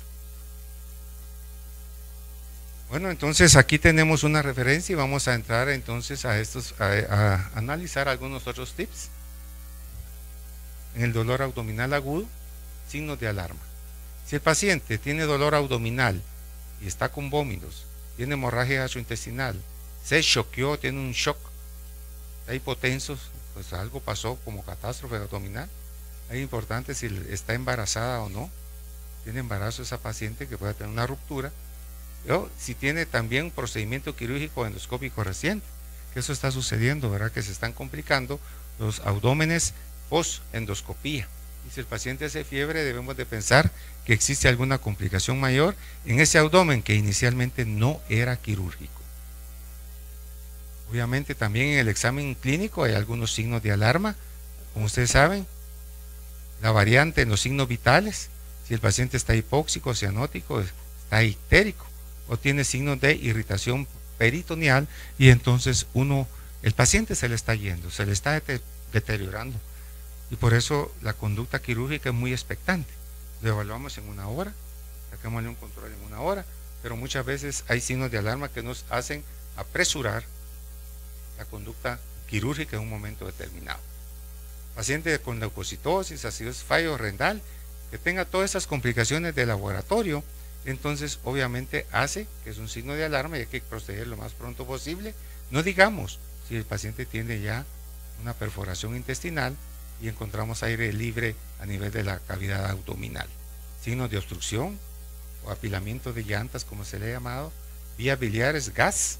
Bueno, entonces aquí tenemos una referencia y vamos a entrar entonces a estos, a, a analizar algunos otros tips. En el dolor abdominal agudo, signos de alarma. Si el paciente tiene dolor abdominal y está con vómitos, tiene hemorragia gastrointestinal, se choqueó, tiene un shock, está hipotenso, pues algo pasó como catástrofe abdominal. Es importante si está embarazada o no, tiene embarazo esa paciente que puede tener una ruptura, o si tiene también un procedimiento quirúrgico endoscópico reciente, que eso está sucediendo, ¿verdad? Que se están complicando los abdómenes post-endoscopía. Y si el paciente hace fiebre, debemos de pensar que existe alguna complicación mayor en ese abdomen que inicialmente no era quirúrgico. Obviamente también en el examen clínico hay algunos signos de alarma, como ustedes saben, la variante en los signos vitales, si el paciente está hipóxico, cianótico, está ictérico, o tiene signos de irritación peritoneal, y entonces uno, el paciente se le está yendo, se le está deteriorando, y por eso la conducta quirúrgica es muy expectante. Lo evaluamos en una hora, sacámosle un control en una hora, pero muchas veces hay signos de alarma que nos hacen apresurar la conducta quirúrgica en un momento determinado. Paciente con leucocitosis, acidosis fallo renal, que tenga todas esas complicaciones de laboratorio, entonces obviamente hace que es un signo de alarma y hay que proceder lo más pronto posible. No digamos si el paciente tiene ya una perforación intestinal y encontramos aire libre a nivel de la cavidad abdominal. Signos de obstrucción o apilamiento de llantas, como se le ha llamado, vías biliares, gas,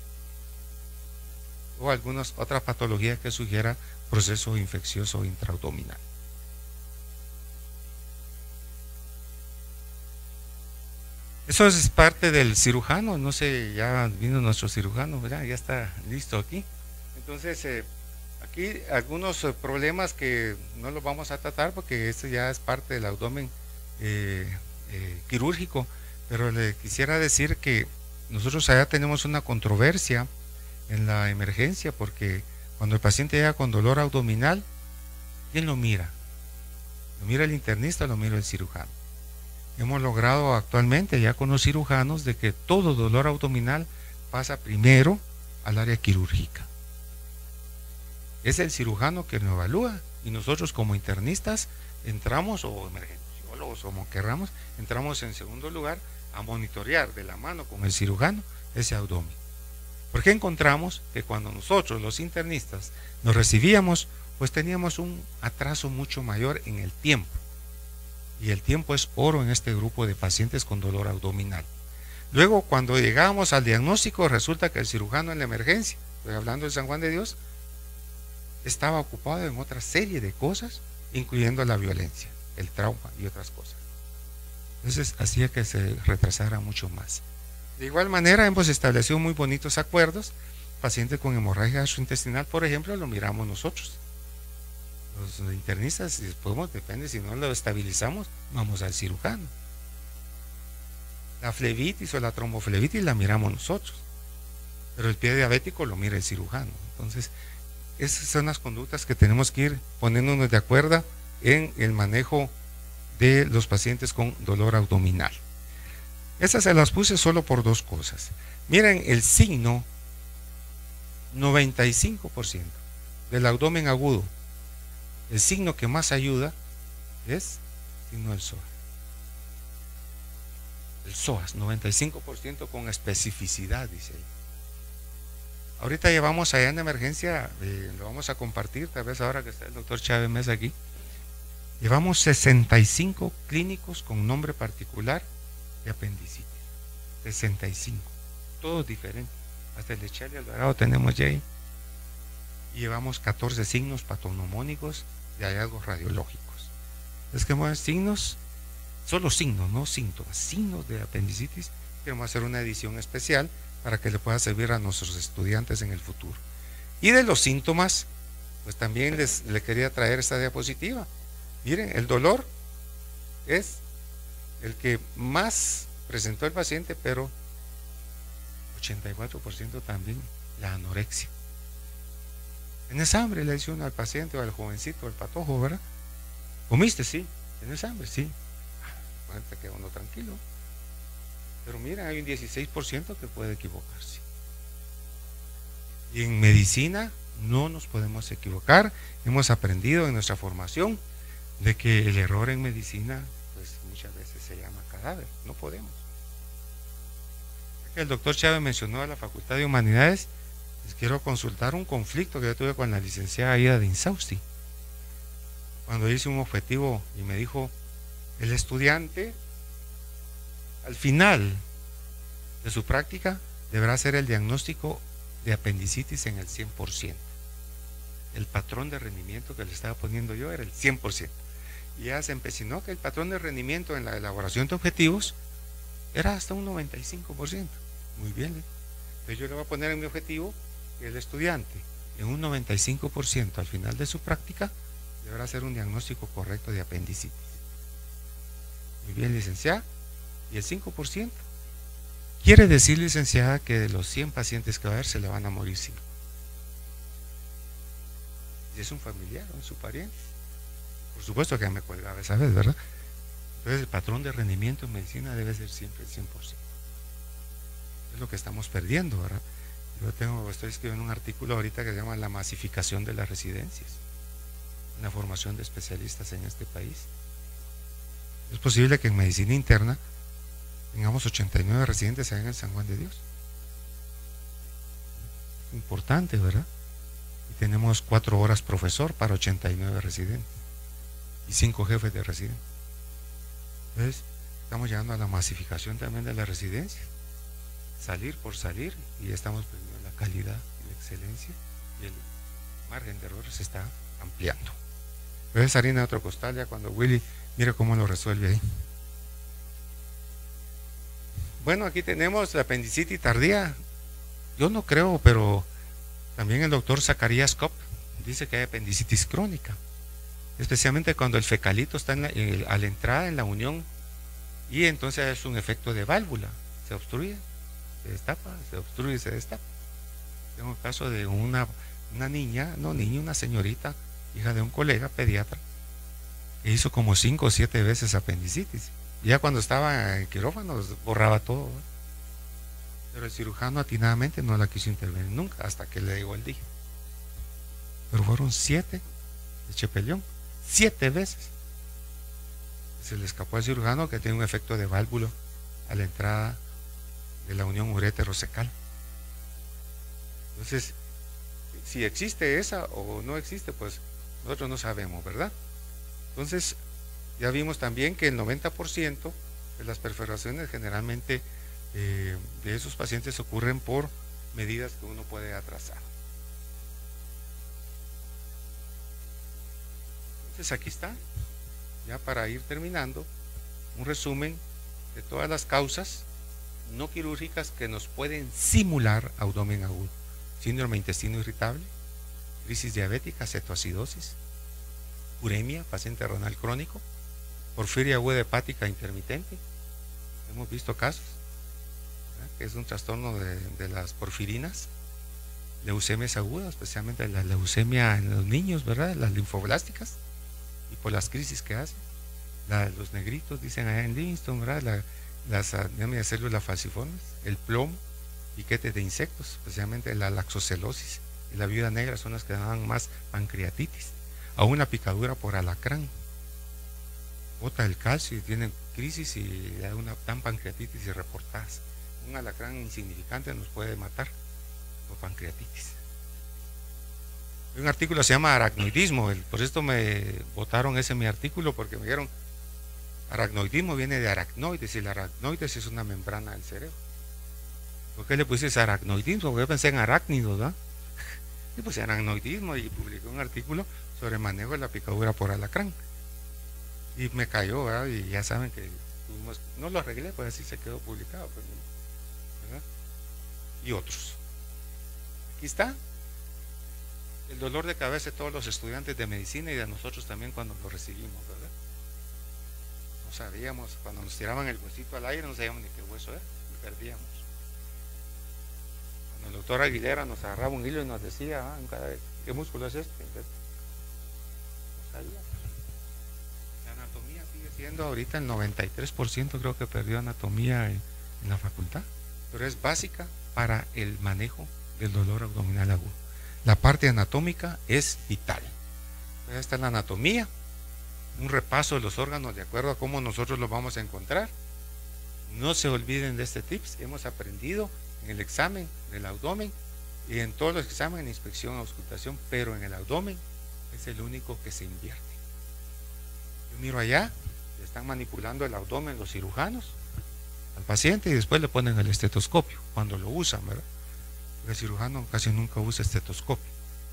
o algunas otras patologías que sugieran proceso infeccioso intraabdominal. Eso es parte del cirujano, no sé, ya vino nuestro cirujano, ¿verdad? Ya está listo aquí. Entonces, eh, aquí algunos eh, problemas que no los vamos a tratar porque esto ya es parte del abdomen eh, eh, quirúrgico, pero le quisiera decir que nosotros allá tenemos una controversia en la emergencia porque cuando el paciente llega con dolor abdominal, ¿quién lo mira? ¿Lo mira el internista o lo mira el cirujano? Hemos logrado actualmente ya con los cirujanos de que todo dolor abdominal pasa primero al área quirúrgica. Es el cirujano que nos evalúa y nosotros como internistas entramos, o emergenciólogos o como querramos, entramos en segundo lugar a monitorear de la mano con el cirujano ese abdomen. Porque encontramos que cuando nosotros los internistas nos recibíamos, pues teníamos un atraso mucho mayor en el tiempo. Y el tiempo es oro en este grupo de pacientes con dolor abdominal. Luego, cuando llegábamos al diagnóstico, resulta que el cirujano en la emergencia, estoy hablando de San Juan de Dios, estaba ocupado en otra serie de cosas, incluyendo la violencia, el trauma y otras cosas. Entonces, hacía que se retrasara mucho más. De igual manera, hemos establecido muy bonitos acuerdos. Pacientes con hemorragia gastrointestinal, por ejemplo, lo miramos nosotros. Los internistas, si podemos, depende, si no lo estabilizamos, vamos al cirujano. La flebitis o la tromboflebitis la miramos nosotros, pero el pie diabético lo mira el cirujano. Entonces, esas son las conductas que tenemos que ir poniéndonos de acuerdo en el manejo de los pacientes con dolor abdominal. Esas se las puse solo por dos cosas. Miren el signo, noventa y cinco por ciento del abdomen agudo. El signo que más ayuda es signo del psoas. El psoas, noventa y cinco por ciento con especificidad, dice ahí. Ahorita llevamos allá en emergencia, eh, lo vamos a compartir, tal vez ahora que está el doctor Chávez Mesa aquí. Llevamos sesenta y cinco clínicos con nombre particular de apendicitis. sesenta y cinco, todos diferentes. Hasta el de Charlie Alvarado tenemos ya ahí. Y llevamos catorce signos patognomónicos de hallazgos radiológicos. Es que mueven signos, solo signos, no síntomas, signos de apendicitis. Queremos hacer una edición especial para que le pueda servir a nuestros estudiantes en el futuro. Y de los síntomas, pues también les, les quería traer esta diapositiva. Miren, el dolor es el que más presentó el paciente, pero ochenta y cuatro por ciento también la anorexia. ¿Tienes hambre? Le dice uno al paciente o al jovencito, al patojo, ¿verdad? ¿Comiste? Sí. ¿Tienes hambre? Sí. Bueno, te queda uno tranquilo. Pero mira, hay un dieciséis por ciento que puede equivocarse. Y en medicina no nos podemos equivocar. Hemos aprendido en nuestra formación de que el error en medicina, pues muchas veces se llama cadáver. No podemos. El doctor Chávez mencionó a la Facultad de Humanidades. Les quiero consultar un conflicto que yo tuve con la licenciada Aida de Insausti. Cuando hice un objetivo y me dijo, el estudiante al final de su práctica deberá hacer el diagnóstico de apendicitis en el cien por ciento. El patrón de rendimiento que le estaba poniendo yo era el cien por ciento. Y ya se empecinó que el patrón de rendimiento en la elaboración de objetivos era hasta un noventa y cinco por ciento. Muy bien. ¿eh? Entonces yo le voy a poner en mi objetivo que el estudiante en un noventa y cinco por ciento al final de su práctica deberá hacer un diagnóstico correcto de apendicitis. Muy bien, licenciada. Y el cinco por ciento quiere decir, licenciada, que de los cien pacientes que va a ver se le van a morir cinco. Si es un familiar o es su pariente, por supuesto que me colgaba esa vez, ¿verdad? Entonces el patrón de rendimiento en medicina debe ser siempre el cien por ciento. Es lo que estamos perdiendo, ¿verdad? Yo tengo, estoy escribiendo un artículo ahorita que se llama La masificación de las residencias, la formación de especialistas en este país. Es posible que en medicina interna tengamos ochenta y nueve residentes allá en el San Juan de Dios. Importante, ¿verdad? Y tenemos cuatro horas profesor para ochenta y nueve residentes. y cinco jefes de residencia. Entonces, estamos llegando a la masificación también de la residencia. Salir por salir, y estamos perdiendo la calidad y la excelencia, y el margen de error se está ampliando. Pero es harina de otro costal ya cuando Willy mire cómo lo resuelve ahí. Bueno, aquí tenemos la apendicitis tardía. Yo no creo, pero también el doctor Zacarías Kopp dice que hay apendicitis crónica, especialmente cuando el fecalito está en la, eh, a la entrada en la unión, y entonces es un efecto de válvula, se obstruye, se destapa, se obstruye y se destapa. Tengo el caso de una, una niña, no niña, una señorita, hija de un colega pediatra, que hizo como cinco o siete veces apendicitis. Y ya cuando estaba en quirófano borraba todo, ¿verdad? Pero el cirujano atinadamente no la quiso intervenir nunca, hasta que le llegó el día. Pero fueron siete de Chepelión, siete veces. Se le escapó al cirujano, que tiene un efecto de válvulo a la entrada de la unión urétero-cecal. Entonces, si existe esa o no existe, pues nosotros no sabemos, ¿verdad? Entonces, ya vimos también que el noventa por ciento de las perforaciones generalmente eh, de esos pacientes ocurren por medidas que uno puede atrasar. Entonces aquí está, ya para ir terminando, un resumen de todas las causas no quirúrgicas que nos pueden simular abdomen agudo: síndrome intestino irritable, crisis diabética, cetoacidosis, uremia, paciente renal crónico, porfiria aguda hepática intermitente. Hemos visto casos, ¿verdad?, que es un trastorno de, de las porfirinas, leucemias agudas, especialmente la leucemia en los niños, ¿verdad?, las linfoblásticas, y por las crisis que hacen. La, los negritos, dicen allá en Livingston, ¿verdad?, la, las anemias de células falciformes, el plomo, piquetes de insectos, especialmente la laxocelosis y la viuda negra son las que dan más pancreatitis. Aún la picadura por alacrán bota el calcio y tienen crisis y da una tan pancreatitis y reportadas. Un alacrán insignificante nos puede matar por pancreatitis. Hay un artículo que se llama aracnoidismo, el, por esto me votaron ese mi artículo, porque me dijeron aracnoidismo viene de aracnoides, y la aracnoides es una membrana del cerebro. ¿Por qué le pusiste aracnoidismo? Porque yo pensé en arácnidos, ¿verdad? Y puse aracnoidismo y publiqué un artículo sobre manejo de la picadura por alacrán. Y me cayó, ¿verdad? Y ya saben que tuvimos, no lo arreglé, pues así se quedó publicado, ¿verdad? Y otros. Aquí está el dolor de cabeza de todos los estudiantes de medicina y de nosotros también cuando lo recibimos, ¿verdad? No sabíamos, cuando nos tiraban el huesito al aire no sabíamos ni qué hueso era, y perdíamos. Cuando el doctor Aguilera nos agarraba un hilo y nos decía, ah, cada vez, ¿qué músculo es este? Entonces, no sabíamos. La anatomía sigue siendo ahorita el noventa y tres por ciento, creo que perdió anatomía en, en la facultad, pero es básica para el manejo del dolor abdominal agudo. La parte anatómica es vital. Ahí está la anatomía, un repaso de los órganos de acuerdo a cómo nosotros los vamos a encontrar. No se olviden de este tips, hemos aprendido en el examen del abdomen y en todos los exámenes de inspección o auscultación, pero en el abdomen es el único que se invierte. Yo miro allá, le están manipulando el abdomen los cirujanos al paciente y después le ponen el estetoscopio cuando lo usan, ¿verdad? El cirujano casi nunca usa estetoscopio.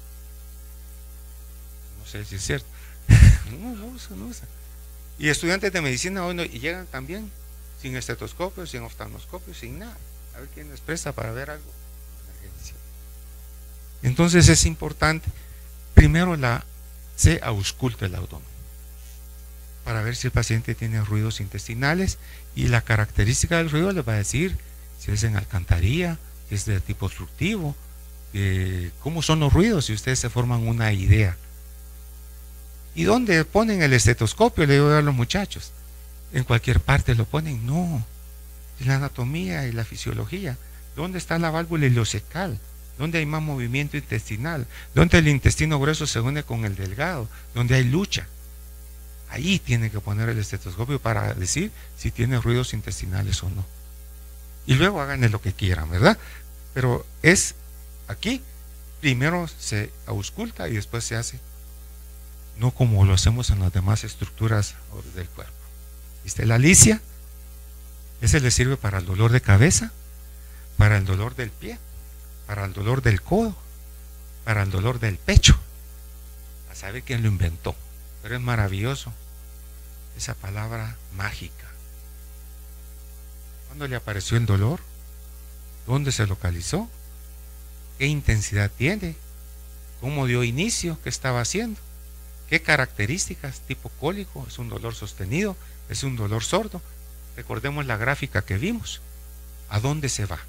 No sé si es cierto. No, no usa, no usa. Y estudiantes de medicina hoy no, y llegan también sin estetoscopio, sin oftalmoscopio, sin nada. A ver quién les presta para ver algo. Emergencia. Entonces es importante, primero la, se ausculta el abdomen para ver si el paciente tiene ruidos intestinales, y la característica del ruido les va a decir si es en alcantarilla, es de tipo obstructivo, eh, cómo son los ruidos, si ustedes se forman una idea. ¿Y dónde ponen el estetoscopio? Le digo a los muchachos, en cualquier parte lo ponen. No, en la anatomía y la fisiología. ¿Dónde está la válvula ileocecal? ¿Dónde hay más movimiento intestinal? ¿Dónde el intestino grueso se une con el delgado? ¿Dónde hay lucha? Ahí tienen que poner el estetoscopio para decir si tiene ruidos intestinales o no. Y luego háganle lo que quieran, ¿verdad? Pero es aquí, primero se ausculta y después se hace no como lo hacemos en las demás estructuras del cuerpo. ¿Viste? La licia, ese le sirve para el dolor de cabeza, para el dolor del pie, para el dolor del codo, para el dolor del pecho. A saber quién lo inventó, pero es maravilloso esa palabra mágica. ¿Cuándo le apareció el dolor? ¿Dónde se localizó? ¿Qué intensidad tiene? ¿Cómo dio inicio? ¿Qué estaba haciendo? ¿Qué características? Tipo cólico, es un dolor sostenido, es un dolor sordo. Recordemos la gráfica que vimos. ¿A dónde se va?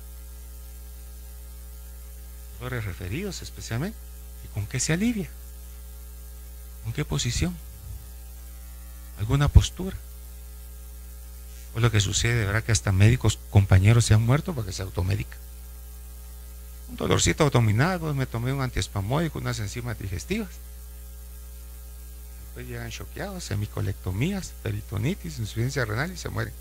Dolores referidos especialmente. ¿Y con qué se alivia? ¿Con qué posición? ¿Alguna postura? O lo que sucede, ¿verdad? Que hasta médicos, compañeros se han muerto porque se automedican. Un dolorcito abdominal, pues me tomé un antiespasmódico, unas enzimas digestivas. Después llegan choqueados, semicolectomías, peritonitis, insuficiencia renal y se mueren.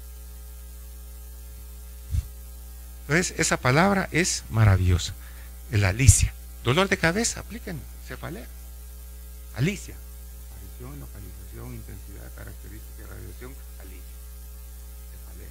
Entonces, esa palabra es maravillosa. El alicia. Dolor de cabeza, apliquen cefalea. Alicia. Aparición, localización, intensidad, característica, radiación, alicia. Cefalea.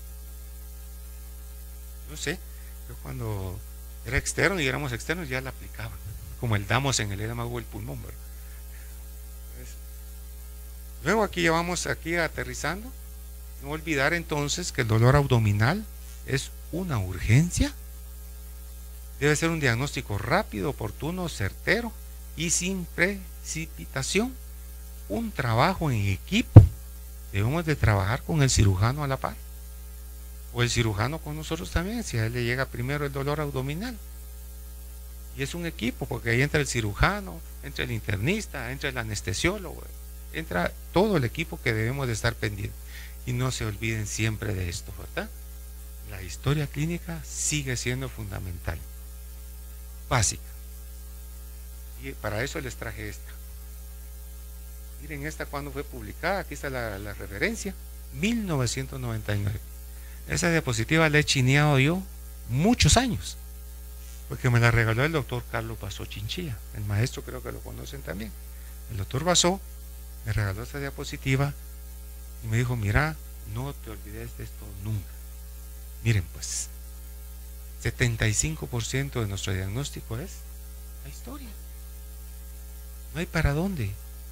No sé, yo cuando era externo y éramos externos ya la aplicaban, como el damos en el edema o el pulmón, ¿verdad? Entonces, luego aquí ya vamos aquí aterrizando. No olvidar entonces que el dolor abdominal es una urgencia. Debe ser un diagnóstico rápido, oportuno, certero y sin precipitación. Un trabajo en equipo. Debemos de trabajar con el cirujano a la par. O el cirujano con nosotros también, si a él le llega primero el dolor abdominal. Y es un equipo, porque ahí entra el cirujano, entra el internista, entra el anestesiólogo, entra todo el equipo que debemos de estar pendientes. Y no se olviden siempre de esto, ¿verdad? La historia clínica sigue siendo fundamental, básica. Y para eso les traje esta. Miren esta cuando fue publicada, aquí está la, la referencia, mil novecientos noventa y nueve. Esa diapositiva la he chineado yo muchos años, porque me la regaló el doctor Carlos Basó Chinchilla, el maestro, creo que lo conocen también. El doctor Basó me regaló esta diapositiva y me dijo, mira, no te olvides de esto nunca. Miren pues, setenta y cinco por ciento de nuestro diagnóstico es la historia. No hay para dónde.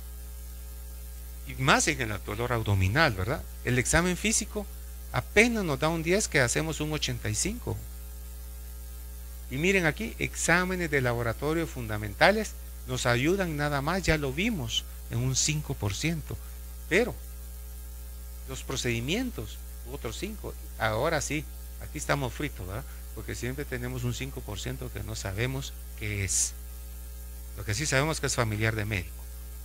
Y más en el dolor abdominal, ¿verdad? El examen físico apenas nos da un diez, que hacemos un ochenta y cinco. Y miren aquí, exámenes de laboratorio fundamentales nos ayudan nada más, ya lo vimos, en un cinco por ciento. Pero los procedimientos, otros cinco, ahora sí, aquí estamos fritos, ¿verdad? Porque siempre tenemos un cinco por ciento que no sabemos qué es. Lo que sí sabemos que es familiar de médico.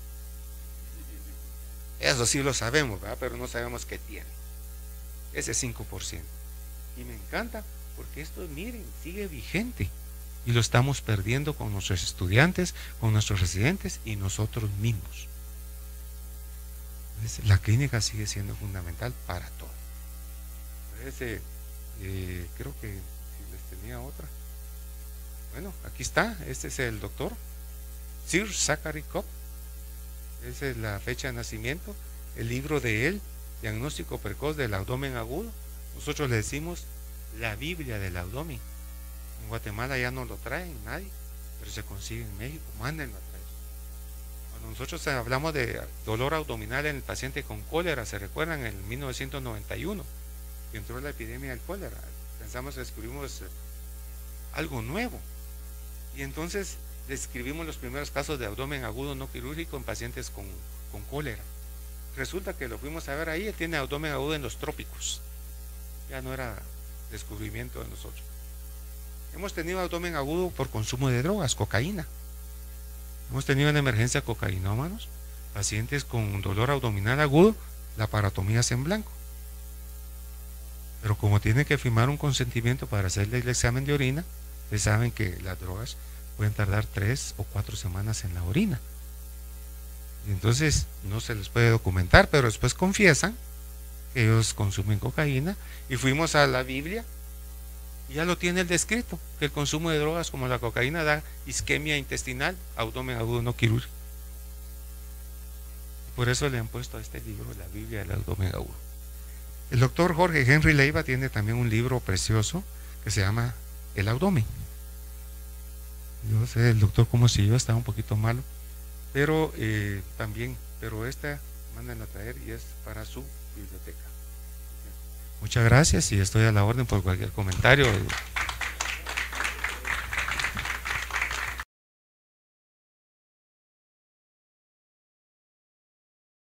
Eso sí lo sabemos, ¿verdad? Pero no sabemos qué tiene. Ese cinco por ciento. Y me encanta porque esto, miren, sigue vigente. Y lo estamos perdiendo con nuestros estudiantes, con nuestros residentes y nosotros mismos. Entonces, la clínica sigue siendo fundamental para todo. Entonces, eh, creo que si les tenía otra. Bueno, aquí está. Este es el doctor Sir Zachary Cobb. Esa es la fecha de nacimiento. El libro de él, Diagnóstico Precoz del Abdomen Agudo. Nosotros le decimos la Biblia del abdomen. En Guatemala ya no lo traen nadie, pero se consigue en México. Mándenlo a traer. Cuando nosotros hablamos de dolor abdominal en el paciente con cólera, se recuerdan en mil novecientos noventa y uno que entró la epidemia del cólera. Pensamos que descubrimos algo nuevo. Y entonces describimos los primeros casos de abdomen agudo no quirúrgico en pacientes con, con cólera. Resulta que lo fuimos a ver ahí, él tiene abdomen agudo en los trópicos. Ya no era descubrimiento de nosotros. Hemos tenido abdomen agudo por consumo de drogas, cocaína. Hemos tenido en emergencia cocainómanos, pacientes con dolor abdominal agudo, la paratomía es en blanco. Pero como tienen que firmar un consentimiento para hacerle el examen de orina, ustedes saben que las drogas pueden tardar tres o cuatro semanas en la orina. Y entonces no se les puede documentar, pero después confiesan que ellos consumen cocaína. Y fuimos a la Biblia y ya lo tiene el descrito, que el consumo de drogas como la cocaína da isquemia intestinal, abdomen agudo no quirúrgico. Por eso le han puesto a este libro la Biblia del abdomen agudo. El doctor Jorge Henry Leiva tiene también un libro precioso que se llama El abdomen. Yo sé, el doctor como si yo estaba un poquito malo, pero eh, también, pero esta mandan a traer y es para su biblioteca. Muchas gracias y estoy a la orden por cualquier comentario.